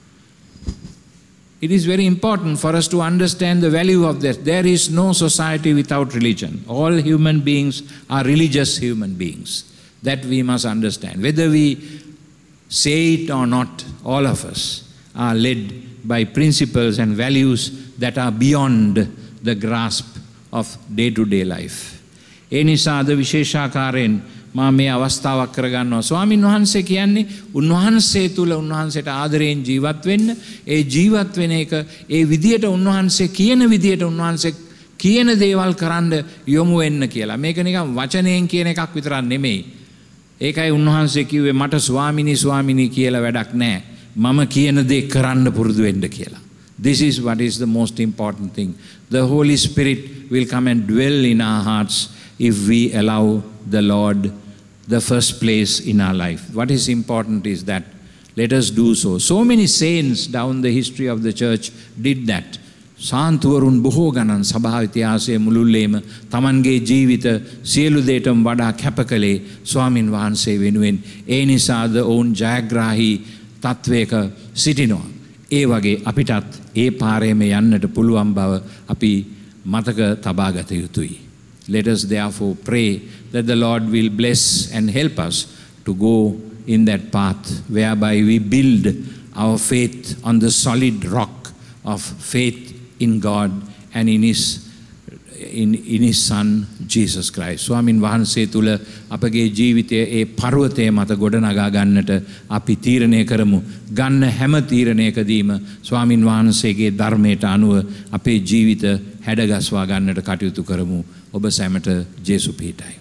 It is very important for us to understand the value of this. There is no society without religion. All human beings are religious human beings. That we must understand. Whether we say it or not, all of us are led by principles and values that are beyond the grasp of day-to-day life. ඒ නිසා අද විශේෂාකාරයෙන් මා මේ අවස්ථාවක් කරගන්නවා. ස්වාමින් වහන්සේ කියන්නේ උන්වහන්සේ තුල උන්වහන්සේට ආදරයෙන් ජීවත් වෙන්න, ඒ ජීවත් වෙන එක ඒ විදියට උන්වහන්සේ කියන විදියට උන්වහන්සේ කියන දේවල් කරන්න යොමු වෙන්න කියලා. මේක නිකන් වචනයෙන් කියන එකක් විතරක් නෙමෙයි. ඒකයි උන්වහන්සේ කිව්වේ මට ස්වාමිනී ස්වාමිනී කියලා වැඩක් නැහැ. මම කියන දේ කරන්න පුරුදු වෙන්න කියලා. This is what is the most important thing. The Holy Spirit will come and dwell in our hearts if we allow the Lord the first place in our life. What is important is that let us do so. So many saints down the history of the church did that. සාන්තුවරුන් බොහෝ ගණන් සභාව ඉතිහාසයේ මුළුල්ලේම තමන්ගේ ජීවිත සියලු දේටම වඩා කැප කළේ ස්වාමින් වහන්සේ වෙනුවෙන්. ඒ නිසාද ඔවුන් ජයග්‍රාහී තත්වයක සිටිනවා. ඒ වගේ අපිටත් ඒ පාරේම යන්නට පුළුවන් බව අපි මතක තබා ගත යුතුයි. Let us therefore pray that the Lord will bless and help us to go in that path whereby we build our faith on the solid rock of faith in God and in His in, in His Son Jesus Christ. ස්වාමින් වහන්සේ තුල අපගේ ජීවිතයේ ඒ පර්වතය මත ගොඩනගා ගන්නට අපි තීරණය කරමු. ගන්න හැම තීරණයකදීම ස්වාමින් වහන්සේගේ ධර්මයට අනුව අපේ ජීවිත හැඩගස්වා ගන්නට කටයුතු කරමු. ඔබ සැමට ජේසු පිහිටයි.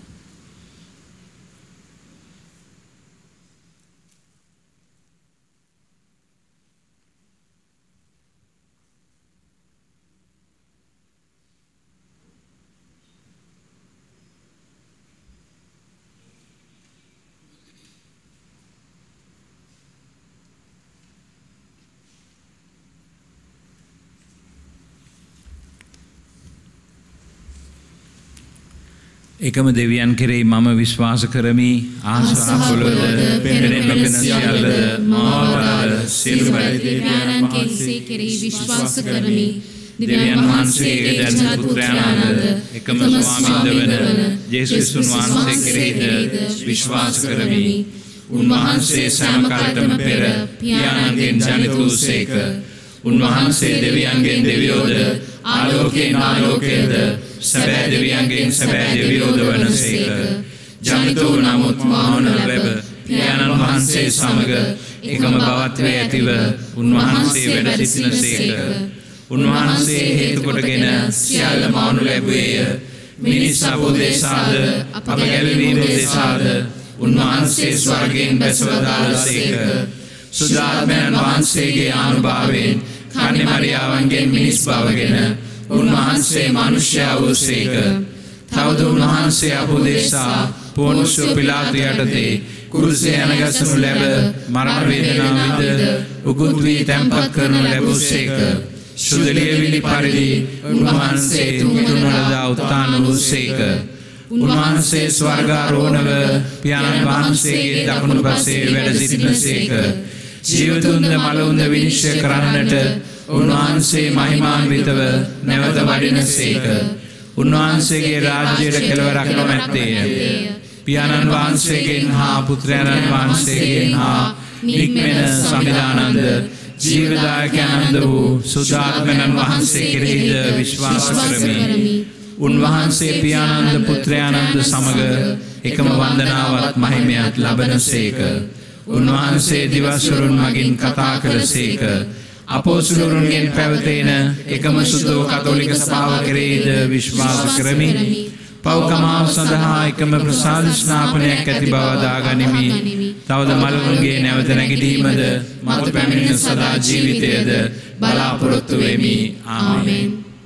එකම දෙවියන් කෙරෙහි මම විශ්වාස කරමි. ආසහ පොළොවද පෙනෙන පෙනෙන සියල්ලද මාවරද සියලු දෙවියන් කෙරෙහි විශ්වාස කරමි. දෙවියන් වහන්සේගේ දැන් පුත්‍රයාණන්ද එකම ස්වාමින්ද වන යේසුස් වහන්සේ කෙරෙහිද විශ්වාස කරමි. උන්වහන්සේ සෑම කලටම පෙර පියාණන්ගෙන් ජනිත වූසේක. උන්වහන්සේ දෙවියන්ගෙන් දෙවියෝද ආලෝකයෙන් ආලෝකයේද සැබෑ දෙවියන්ගෙන් සැබෑ දෙවියෝද වනසේක. ජනිත වූ නමුත් මහාන ලැබ පියාණන් වහන්සේ සමග එකම බවත්වයේ ඇතිව උන්වහන්සේ වැඩ සිටිනසේක. උන්වහන්සේ හේතු කොටගෙන සියල්ල මවනු ලැබුවේය. මිනිස් අපෝදේශාද අප ගැලවීම උදෙසාද උන්වහන්සේ ස්වර්ගයෙන් බැසවදාළසේක. සුදාත්මයන් වහන්සේගේ ආනුභාවයෙන් කන්‍ය මරියාවන්ගෙන් මිනිස් බවගෙන උන්වහන්සේ මනුෂ්‍යයා වූසේක. තවද උන්වහන්සේ අපෝදේශා පොන්සිය පිලාතු යටතේ කුරුසේ යනගසනු ලැබ මරණ වේදනාව විඳ උකුත් වී තැන්පත් කරනු ලැබුසේක. සුදලියවිලි පරිදි උන්වහන්සේ තුන්වනදා උත්ථාන වූසේක. උන්වහන්සේ ස්වර්ගාරෝහණව පියාණන් වහන්සේගේ දකුණු පසේ වැඩ සිටිනසේක. ජීවතුන්ද මලවුන්ද විනිශ්චය කරන්නට උන්වහන්සේ මහිමාන්විතව නැවත වඩිනසේක. උන්වහන්සේගේ රාජ්‍යයට කෙළවරක් නොමැත්තේය. පියාණන් වහන්සේගෙන් හා පුත්‍රයන්න් වහන්සේගෙන් හා නික්මෙන සමිදානන්ද ජීවදායකයන්ද වූ සුදාත්මයන් වහන්සේ කෙරෙහිද විශ්වාස කරමි. උන්වහන්සේ පියාණන්ද පුත්‍රයාණන්ද සමග එකම වන්දනාවත් මහිමයත් ලබනසේක. උන්වහන්සේ දිවස්වරුන් මගින් කතා කළසේක. අපෝස්තලරුන්ගෙන් පැවතෙන එකම සුදෝ කතෝලික සභාව කෙරෙහිද විශ්වාස කරමි. පව්කමාව සඳහා එකම ප්‍රසාද ස්නාපනයක් ඇති බව දාගනිමි. තවද මලවුන්ගේ නැවත නැගිටීමද මතු පැමිණෙන සදා ජීවිතයද බලාපොරොත්තු වෙමි. ආමේන්.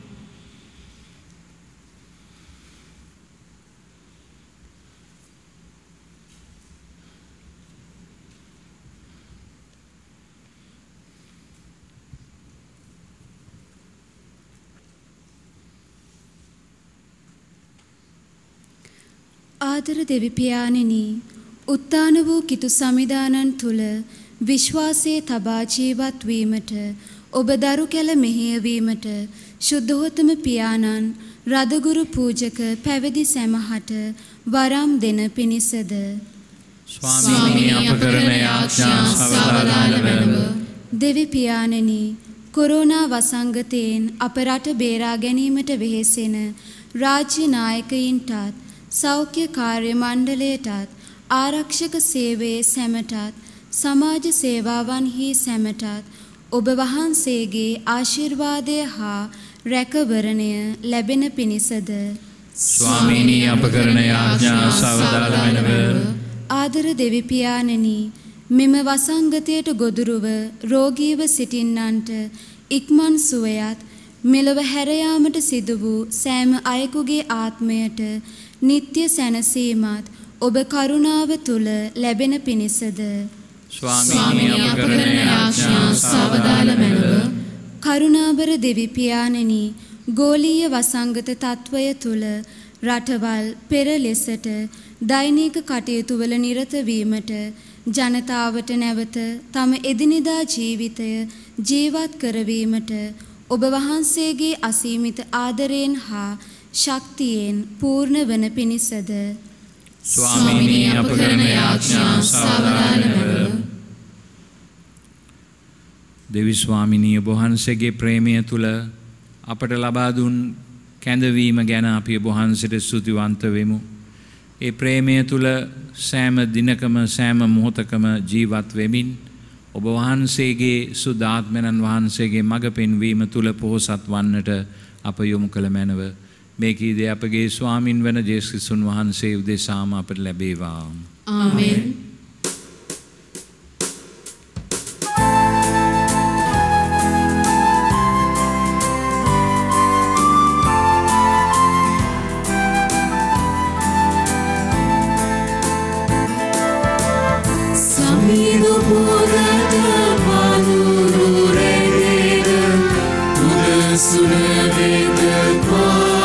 ආදර දෙවි පියාණෙනි, උත්තාන වූ කිතු සමිදානන් තුල විශ්වාසයේ තබා ජීවත් වීමට ඔබ දරු කැල මෙහෙයවීමට ශුද්ධෝත්තම පියාණන් රදගුරු පූජක පැවිදි සැමහට වරම් දෙන පිණිසද ස්වාමීනි අප කරන යාඥා සවදාන වෙනව. දෙවි පියාණෙනි, කොරෝනා වසංගතයෙන් අප රට බේරා ගැනීමට වෙහෙසෙන රාජ්‍ය නායකයින්ටත් සෞඛ්‍ය කාර්ය මණ්ඩලයටත් ආරක්ෂක සේවයේ සැමටත් සමාජ සේවාවන්හි සැමටත් ඔබ වහන්සේගේ ආශිර්වාදය හා රැකවරණය ලැබෙන පිණිසද ස්වාමීනි අප කරන යාඥා සවදාල වෙනව. ආදර දෙවි පියාණෙනි, මෙම වසංගතයට ගොදුරුව රෝගීව සිටින්නන්ට ඉක්මන් සුවයත් මෙලොව හැර යාමට සිදු වූ සෑම අයෙකුගේ ආත්මයට නිත්‍ය සැනසීමත් ඔබ කරුණාව තුල ලැබෙන පිණිසද ස්වාමීනි අප කරන යාඥා සවදාල වෙනව. කරුණාබර දෙවි පියාණෙනි, ගෝලීය වසංගත තත්වය තුල රටවල් පෙර ලෙසට දෛනික කටයුතු වල නිරත වීමට ජනතාවට නැවත තම එදිනෙදා ජීවිතය ජීවත් කරවීමට ඔබ වහන්සේගේ අසීමිත ආදරයෙන් හා ශක්තියෙන් පූර්ණ වන පිණිසද ස්වාමීනි අප කරන යාඥා සවදාන වෙනව. දෙවි ස්වාමිනිය වහන්සේගේ ප්‍රේමය තුල අපට ලබා දුන් කැඳවීම ගැන අපි වහන්සේට ස්තුතිවන්ත වෙමු. ඒ ප්‍රේමය තුල සෑම දිනකම සෑම මොහොතකම ජීවත් වෙමින් ඔබ වහන්සේගේ සුදාත්මයන් වහන්සේගේ මඟ පෙන්වීම තුල පොහොසත් වන්නට අප යොමු කළ මැනව. මේ කීදේ අපගේ ස්වාමින් වන ජේසුස් ක්‍රිස්තුන් වහන්සේ උදෙසාම අපට ලැබේවා. ආමේන්.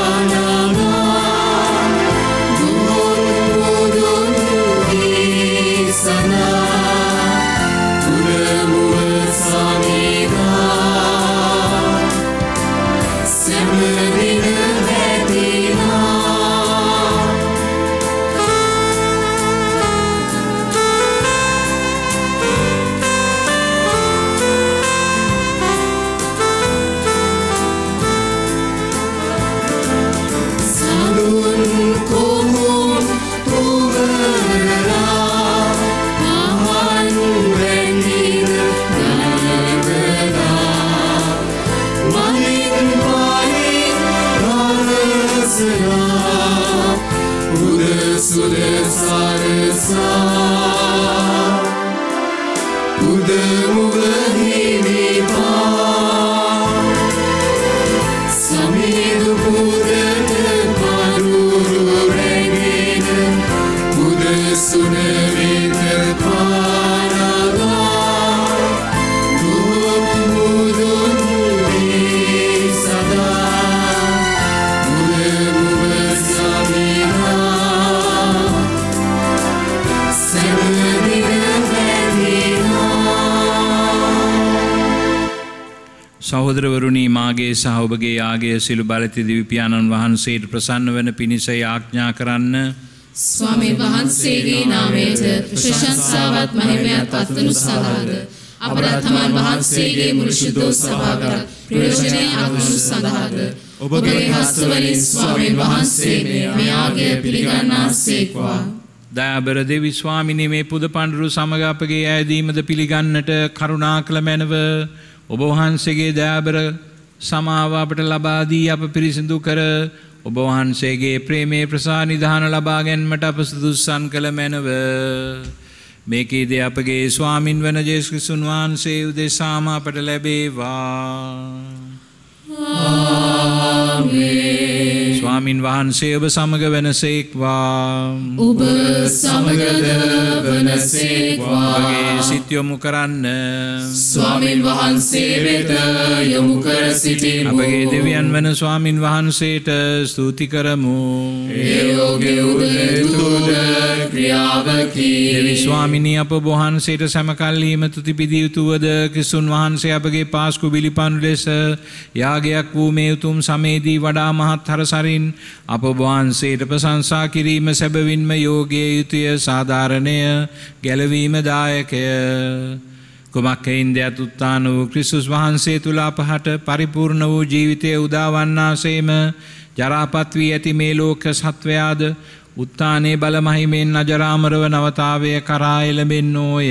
Sunave පුද සුද සරසා පුද මුව හිමිපා සමිදු පුදට පරුරු රැගෙන පුද සුන වෙත පාරවා දුක් මුදුන් වේ සදා පුද මුව සමිනා සැබදින සහෝදරවරුනි මාගේ සහ ඔබගේ යාගය සිළු බලති දිවිපියාණන් වහන්සේට ප්‍රසන්න වන පිණිස යාඥා කරන්න. ස්වාමීන් වහන්සේගේ නාමයට ප්‍රශංසාවත් මහිමයත් පත්වනු සඳහාද අපරාධමන් වහන්සේගේ මුළු ශුද්ධ සභාවට ප්‍රයෝජනය අත්වනු සඳහාද ඔබගේ හස්තවලින් ස්වාමීන් වහන්සේ මේ යාගය පිළිගන්නාසේක්වා. දයාබර දෙවි ස්වාමිනී මේ පුද පඬුරු සමග අපගේ ඇයදීමද පිළිගන්නට කරුණා කළ මැනව ඔබ වහන්සේගේ දයාබර සමාව අපට ලබා දී අප පිරිසිදු කර ඔබ වහන්සේගේ ප්‍රේමේ ප්‍රසානිධාන ලබා ගැනීමට අප සුදුසුසන් කළ මැනව. මේකීදී අපගේ ස්වාමින් වන ජේසුස් ක්‍රිස්තුන් වහන්සේ උදෙසාම අපට ලැබේවා. ආමේන්. ස්වාමින් වහන්සේ ඔබ සමග වෙනසේක්වා. ඔබ සමගද වෙනසේක්වා. ඔබගේ සිත් යොමු කරන්න. ස්වාමින් වහන්සේ වෙත යොමු කර සිටිමු. අපගේ දෙවියන් වන ස්වාමින් වහන්සේට ස්තුති කරමු. ඒ යෝග්‍ය උදෙතුද ක්‍රියාවකි. දෙවි ස්වාමිනී අප ඔබ වහන්සේට සැමකල්හිම තුති පිදිය යුතුවද ක්‍රිස්තුන් වහන්සේ අපගේ පාස්කු බිලිපණු ලෙස යාගයක් වූ මේ උතුම් සමේදී වඩා මහත් හරසරින් අප ඔබ වහන්සේට ප්‍රශංසා කිරීම සැබවින්ම යෝග්‍ය යුතුය සාධාරණය ගැලවීම දායකය. කුමක් හේින්දයත් උත්තාන වූ ක්‍රිස්තුස් වහන්සේ තුළ අපහට පරිපූර්ණ වූ ජීවිතය උදාවන්නාසේම ජරාපත් වී ඇති මේ ලෝක සත්වයාද උත්තානයේ බලමහිමෙන් අජරාමරව නවතාවය කරා එළඹෙන්නෝය.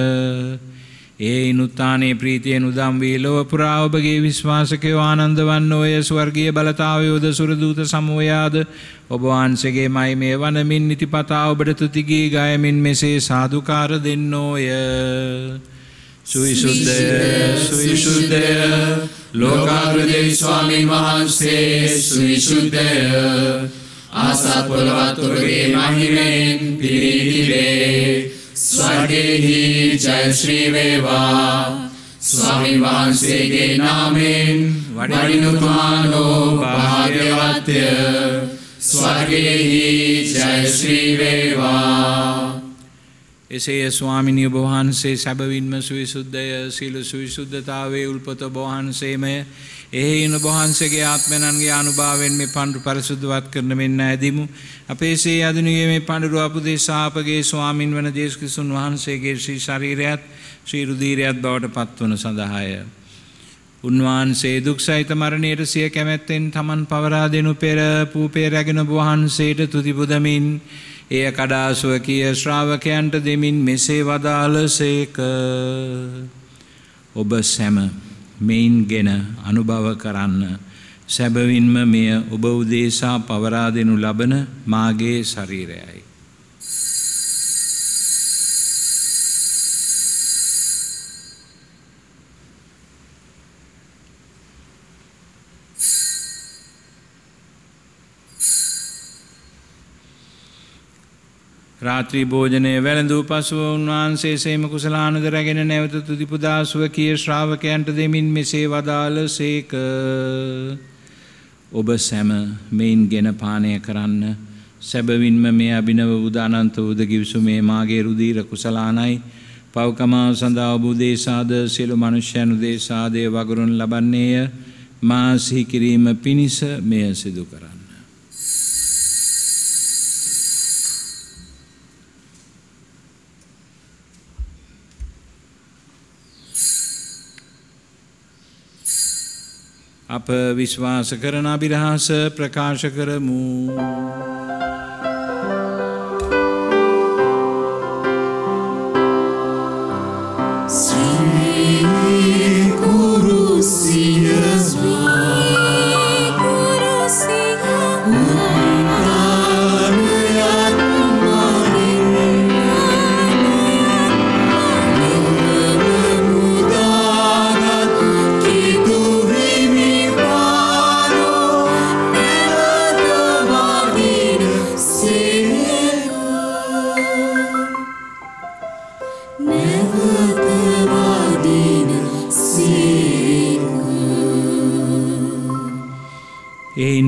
ඒ උත්තානයේ ප්‍රීතියෙන් උදම් වී ලොව පුරා ඔබගේ විශ්වාසකයෝ ආනන්ද වන්නෝය. ස්වර්ගීය බලතාවයෝද සුරදූත සමූහයාද ඔබ වහන්සේගේ මහිමය වනමින් නිතිපතා ඔබට තුති ගී ගයමින් මෙසේ සාදුකාර දෙන්නෝය. සුවිසුද්ධය සුවිසුද්ධය ලෝකාග්‍ර දෙවි ස්වාමීන් වහන්සේ සුවිසුද්ධය ආසත් පොළවත් ඔබගේ මහිමයෙන් පිරිතිවේ. ස්වර්ගෙහි ජය ශ්‍රී වේවා. ස්වාමීන් වහන්සේගේ නාමයෙන් වඩිනුතුමානෝ භාග්‍යවත්ය. ස්වර්ගෙහි ජය ශ්‍රී වේවා. එසේ ස්වාමිනී ඔබ වහන්සේ සැබවින්ම සුවිසුද්ධය සීල සුවිසුද්ධතාවේ උල්පත ඔබ වහන්සේමය. එහෙයින් ඔබ වහන්සේගේ ආත්මයන්ගේ අනුභවයෙන් මේ පඬුරු පරිසුද්ධවත් කරන මෙන්න ඇදිමු. අපේ සේ අදිනුයේ මේ පඬුරු අපදේශා අපගේ ස්වාමින් වන ජේසුස් ක්‍රිස්තුන් වහන්සේගේ ශ්‍රී ශරීරයත් ශ්‍රී රුධිරයත් බවට පත්වන සඳහාය. උන්වහන්සේ දුක් සහිත මරණයට සිය කැමැත්තෙන් තමන් පවරා දෙනු පෙර පූපේ රැගෙන ඔබ වහන්සේට තුති පුදමින් එය කඩා ස්වකීය ශ්‍රාවකයන්ට දෙමින් මෙසේ වදාළසේක. ඔබ සැම මෙයින්ගෙන අනුභව කරන්න. සැබවින්ම මෙය ඔබ උදෙසා පවරා දෙනු ලබන මාගේ ශරීරයයි. රාත්‍රී භෝජනය වැළඳූ පසුව උන්වහන්සේ සේම කුසලානද රැගෙන නැවත තුති පුදා ස්වකීය ශ්‍රාවකයන්ට දෙමින් මෙසේ වදාළසේක. ඔබ සැම මෙයින් ගෙන පානය කරන්න. සැබවින්ම මේ අභිනව වූ අනන්ත වූ ගිවිසුමේ මාගේ රුධිර කුසලානයි. පව්කමාව සඳහා ඔබ උදෙසාද සියලු මනුෂ්‍යයන් උදෙසාද වගුරුන් ලබන්නේය. මා සිහි කිරීම පිණිස මෙය සිදු කරන්න. අප විශ්වාස කරන අභිරහස ප්‍රකාශ කරමු. Sweet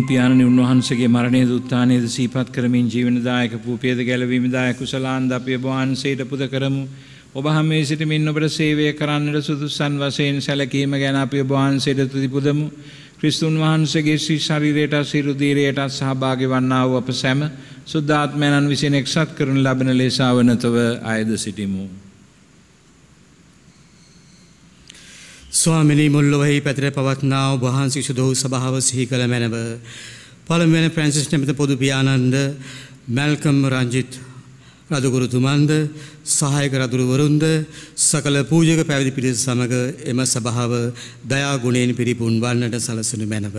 පියාණනි උන්වහන්සේගේ මරණයේද උත්ථානයේද සිහිපත් කරමින් ජීවනදායක පූපේද ගැලවීමදායක කුසලාන්ද අපි ඔබ වහන්සේට පුද කරමු. ඔබ හැමේ සිටමින් ඔබට සේවය කරන්නට සුදුසුසන් වශයෙන් සැලකීම ගැන අපි ඔබ වහන්සේට තුති පුදමු. ක්‍රිස්තුන් වහන්සේගේ ශ්‍රී ශරීරයට සිරු දීරයට සහභාගී වන්නා වූ අප සැම සුද්ධාත්මයන්න් විසින් එක්සත් කරනු ලබන ලෙස අවනතව අයද සිටිමු. ස්වාමිනී මුල්ලොවෙහි පැතිර පවත්නා ඔබ වහන්සේ සුදු සභාව සිහි කළ මැනව. පළමුවෙනි ෆ්‍රැන්සිස් නැමැති පොදු පියාණන්ද මැල්කම් රංජිත් රදුගුරුතුමන්ද සහායක රදුරුවරුන්ද සකල පූජක පැවිදි පිරිස සමග එම සභාව දයා ගුණයෙන් පිරිපුන් වන්නට සලසනු මැනව.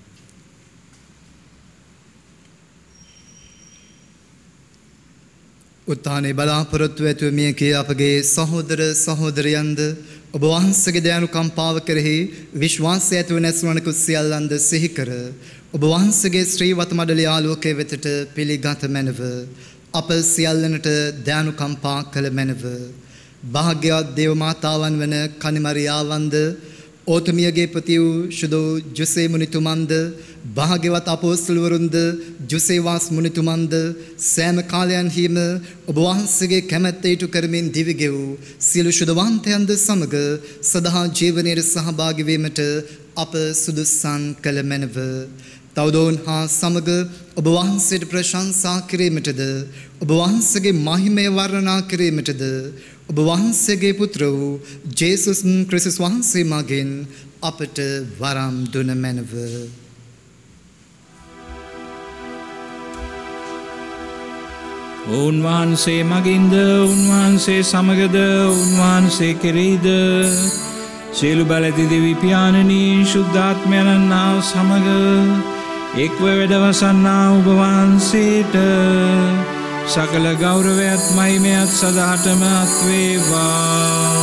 උත්ථානයේ බලාපොරොත්තු ඇතුව මිය ගිය අපගේ සහෝදර සහෝදරයන්ද ඔබ වහන්සේගේ දයානුකම්පාව කෙරෙහි විශ්වාසය ඇතුව නැසුණු සියල්ලන්ද සිහි කර ඔබ වහන්සේගේ ශ්‍රී වතමඩලේ ආලෝකයේ වෙතට පිළිගත මැනව. අප සියල්ලනට දයානුකම්පා කළ මැනව. භාග්‍යවත් දේව මාතාවන් වන කනිමරියාවන්ද ඕතමියගේ පති වූ ශුදෝ ජොසේ මුනිතුමන්ද භාග්‍යවත් අපෝස්තලවරුන්ද ජොසේවාස් මුනිතුමන්ද සෑම කාලයන්හිම ඔබ වහන්සේගේ කැමැත්ත ඉටු කරමින් දිවි ගෙවූ සියලු ශුද්ධවන්තයන්ද සමග සදා ජීවනයේ සහභාගී වීමට අප සුදුසුසන් කළ මැනව. තවදෝන් හා සමග ඔබ වහන්සේට ප්‍රශංසා කිරීමටද ඔබ වහන්සේගේ මහිමය වර්ණනා කිරීමටද ඔබ වහන්සේගේ පුත්‍ර වූ ජේසුස් ක්‍රිස්තුස් වහන්සේ මගින් අපට වරම් දුන මැනව. උන්වහන්සේ මගින්ද උන්වහන්සේ සමගද උන්වහන්සේ කෙරෙහිද සියලු බලති දෙවි පියාණනි ශුද්ධාත්මයන්න් සමග එක්ව වැඩවසන්නා ඔබ වහන්සේට සකල ගෞරවයත් මහිමයත් සදාටම අත් වේවා.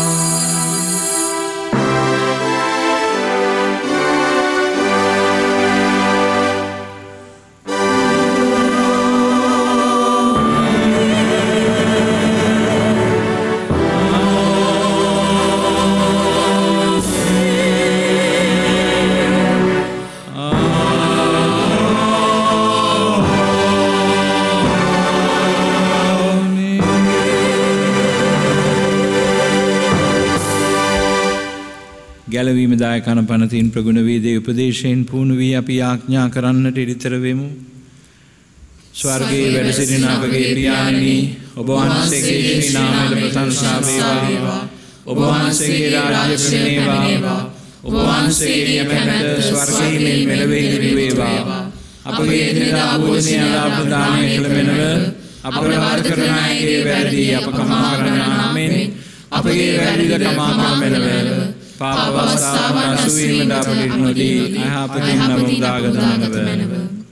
ගැලවීම දායකන පනතින් ප්‍රගුණ වී දේ උපදේශයෙන් පුහුණු වී අපි ආඥා කරන්නට ඉදිතර වෙමු. ස්වර්ගයේ වැඩ සිටින අපගේ පියාණනි ඔබ වහන්සේගේ ශ්‍රී නාමයට ප්‍රශංසා වේවා. ඔබ වහන්සේගේ රාජ්‍ය ප්‍රණේවා. ඔබ වහන්සේගේ කැමැත්ත ස්වර්ගයේ මෙලොවෙහි වේවා. අපගේ එදිනෙදා භෝජනය ආපදානය කළ මෙනව අප වර්ධ කරන අයගේ වැරදි අප කමා කරන ආමෙන්. අපගේ වැරදිද කමා කරන මෙනව පාප අවස්ථාව අසුවීමට අපට නොදී අයහපතින් නමුදාගත මැනව.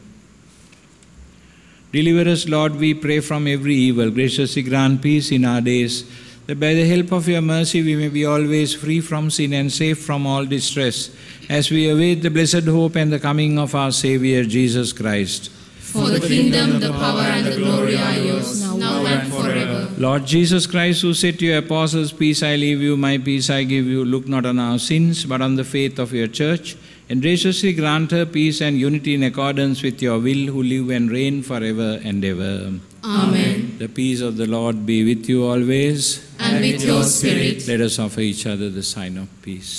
Deliver us, Lord, we pray, from every evil. Graciously grant peace in our days, that by the help of your mercy we may be always free from sin and safe from all distress, as we await the blessed hope and the coming of our Saviour, Jesus Christ. For the kingdom, the power and the glory are yours, now and forever. Lord Jesus Christ, who said to your apostles, peace I leave you, my peace I give you, look not on our sins, but on the faith of your church, and graciously grant her peace and unity in accordance with your will, who live and reign forever and ever. Amen. The peace of the Lord be with you always. And with your spirit. Let us offer each other the sign of peace.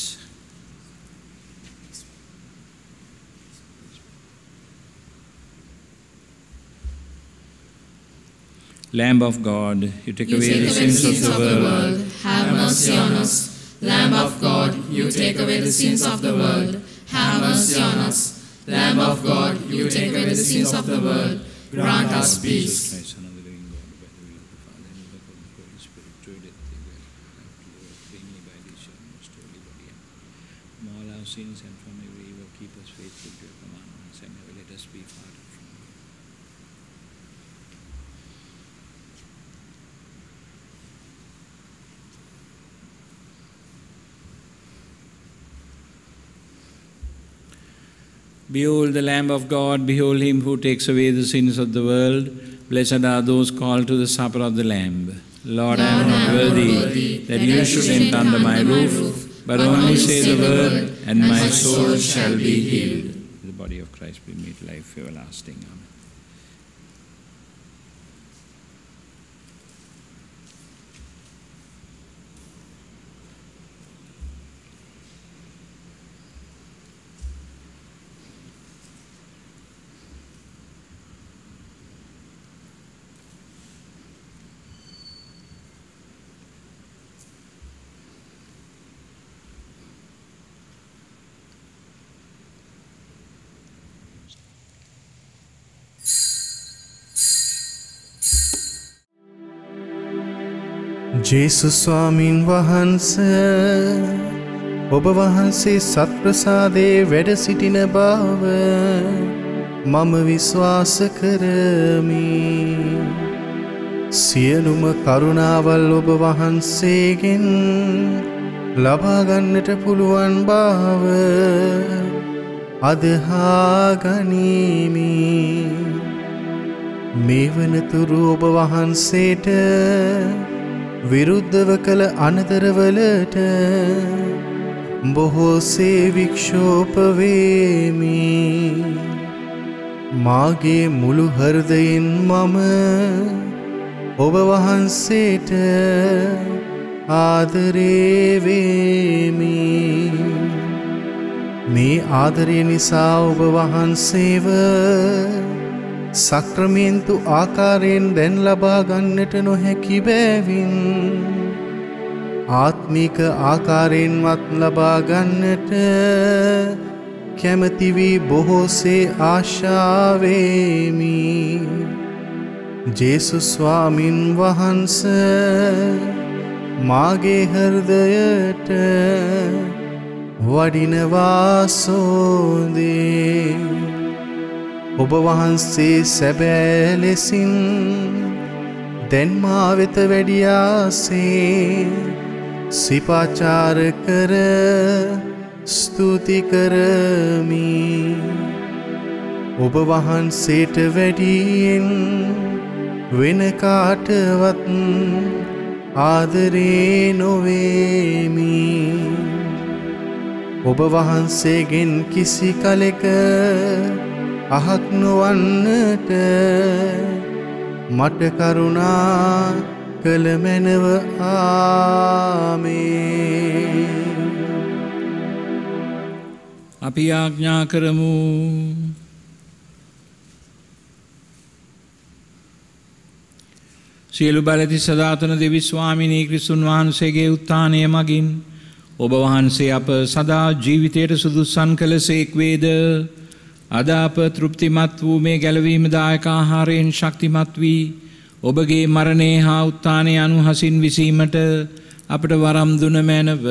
Lamb of God, you take You away take the away sins the of sins the of the world. world. Have mercy on us. Lamb of God, you take away the sins of the world. Have mercy on us. Lamb of God, you take away the sins of the world. Grant us peace. Christ, Son of the living God, by the will of the Father and of the Holy Spirit, to death they will bring me by this your most holy body. From all our sins and from every evil, keep us faithful to your commandments, and never let us be far from you. Behold the Lamb of God, behold him who takes away the sins of the world. Blessed are those called to the supper of the Lamb. Lord, I am not worthy that you should enter under my roof, but only say the word, and my soul shall be healed. The body of Christ. Christ be made life everlasting. Amen. ජේසුස් ස්වාමින් වහන්සේ ඔබ වහන්සේ සත්ප්‍රසාදයේ වැඩ සිටින බව මම විශ්වාස කරමි. සියලුම කරුණාවල් ඔබ වහන්සේගෙන් ලබා ගන්නට පුළුවන් බව අදහා ගනිමි. මේ වනතුරු ඔබ වහන්සේට විරුද්ධව කළ අනතරවලට බොහෝසේ වික්ෂෝප වේමි. මාගේ මුළු හෘදයෙන් මම ඔබ වහන්සේට ආදරේ වේමි. මේ ආදරය නිසා ඔබ වහන්සේව සක්‍රමේන්තු ආකාරයෙන් දැන් ලබා ගන්නට නොහැකි බැවින් ආත්මික ආකාරයෙන්වත් ලබා ගන්නට කැමති වී බොහෝසේ ආශාවෙමි. ජේසුස් ස්වාමින් වහන්සේ මාගේ හෘදයට වඩිනවා සෝදේ. ඔබ වහන්සේ සැබෑ ලෙසින් දැන් මා වෙත වැඩියාසේ සිපාචාර කර ස්තුති කරමි. ඔබ වහන්සේට වැඩියෙන් වෙන කාටවත් ආදරේ නොවේමි. ඔබ වහන්සේගෙන් කිසි කලෙක අහක් නොවන්නට මට කරුණා කළ මැනව. ආමේන්. අපි ආඥා කරමු. සියලු බලති සදාතන දෙවි ස්වාමිනී ක්‍රිස්තුන් වහන්සේගේ උත්ථානය මගින් ඔබ වහන්සේ අප සදා ජීවිතයට සුදුසන් කළසේක් වේද. අද අප තෘප්තිමත් වූ මේ ගැලවීම දායක ආහාරයෙන් ශක්තිමත් වී ඔබගේ මරණය හා උත්ථානය අනුහසින් විසීමට අපට වරම් දුන මැනව.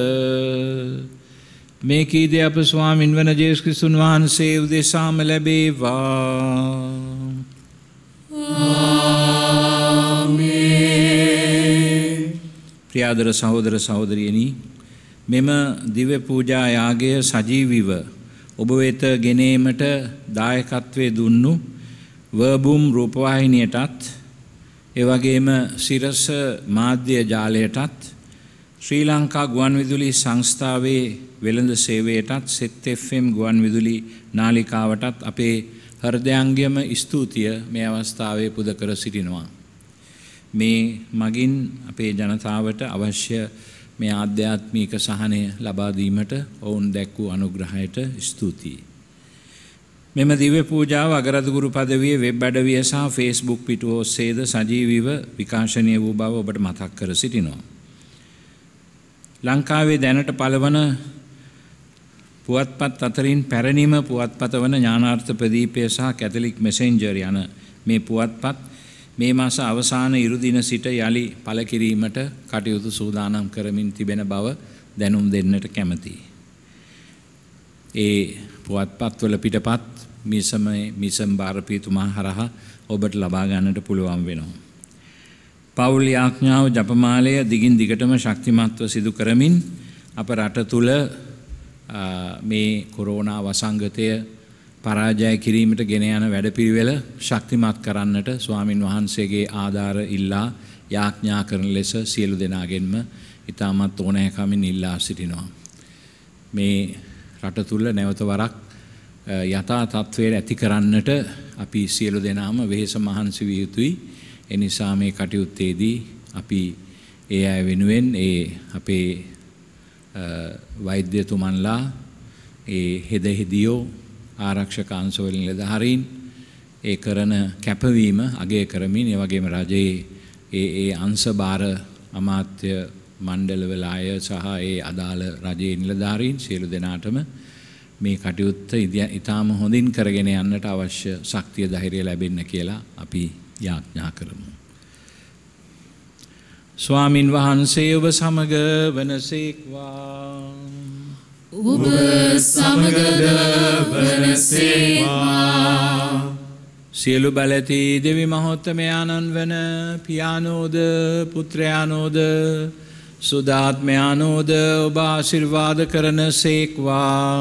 මේ කීද අප ස්වාමින් වන ජේසුස් ක්‍රිස්තුන් වහන්සේ උදෙසාම ලැබේවා. ආමේන්. ප්‍රියාදර සහෝදර සහෝදරියනි, මෙම දිව්‍ය පූජා යාගය සජීවීව ඔබ වෙත ගෙනීමට දායකත්වයේ දුන්නු වර්බුම් රූපවාහිනියටත් එවැගේම සිරස මාධ්‍ය ජාලයටත් ශ්‍රී ලංකා ගුවන්විදුලි සංස්ථාවේ වෙළඳ සේවයටත් සෙත් එෆ් එම් ගුවන්විදුලි නාලිකාවටත් අපේ හෘදයාංගම ස්තුතිය මේ අවස්ථාවේ පුද කර සිටිනවා. මේ මගින් අපේ ජනතාවට අවශ්‍ය මේ ආධ්‍යාත්මික සහනය ලබා දීමට ඔවුන් දැක් වූ අනුග්‍රහයට ස්තුතියි. මෙම දිව්‍ය පූජාව අගරදුගුරු පදවිය වෙබ් අඩවිය සහ ෆේස්බුක් පිටුව ඔස්සේද සජීවීව විකාශනය වූ බව ඔබට මතක් කර සිටිනවා. ලංකාවේ දැනට පළවන පුවත්පත් අතරින් පැරණිම පුවත්පත වන ඥානාර්ථ ප්‍රදීපය සහ කැතලික් මෙසෙන්ජර් යන මේ පුවත්පත් මේ මාස අවසාන ඉරුදින සිට යලි පළ කිරීමට කටයුතු සූදානම් කරමින් තිබෙන බව දැනුම් දෙන්නට කැමැතියි. ඒ පුවත්පත්වල පිටපත් මිසමේ මිසම් භාරපීතුමා හරහා ඔබට ලබා ගන්නට පුළුවන් වෙනවා. පෞල් යාඥාව ජපමාලය දිගින් දිගටම ශක්තිමත්ව සිදු කරමින් අප රට තුළ මේ කොරෝනා වසංගතය පරාජය කිරීමට ගෙන යන වැඩපිළිවෙල ශක්තිමත් කරන්නට ස්වාමින් වහන්සේගේ ආධාර ඉල්ලා යාඥා කරන ලෙස සියලු දෙනාගෙන්ම ඉතාමත් ඕනෑකමින් ඉල්ලා සිටිනවා. මේ රට තුළ නැවත වරක් යථා තත්ත්වයට ඇති කරන්නට අපි සියලු දෙනාම වෙහෙස මහන්සි විය යුතුයි. ඒ නිසා මේ කටයුත්තේදී අපි ඒ අය වෙනුවෙන් ඒ අපේ වෛද්‍යතුමන්ලා ඒ හෙදෙහිදියෝ ආරක්ෂක අංශවල නිලධාරීන් ඒ කරන කැපවීම අගය කරමින් ඒ වගේම රජයේ ඒ ඒ අංශභාර අමාත්‍ය මණ්ඩලවල අය සහ ඒ අදාළ රජයේ නිලධාරීන් සියලු දෙනාටම මේ කටයුත්ත ඉතාම හොඳින් කරගෙන යන්නට අවශ්‍ය ශක්තිය ධෛර්යය ලැබෙන්න කියලා අපි යාඥා කරමු. ස්වාමින් වහන්සේ ඔබ සමග වනසේක්වා. ඔබ සමගද වනසේක්වා. සියලු බලති දෙවි මහෝත්තමයාණන් වන පියානෝද පුත්‍රයානෝද සුදාත්මයානෝද ඔබ ආශිර්වාද කරන සේක්වා.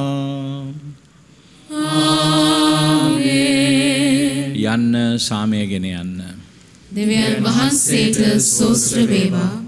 ආමේන්. යන්න සාමයගෙන යන්න. දෙවියන් වහන්සේට සෝස්ත්‍ර වේවා.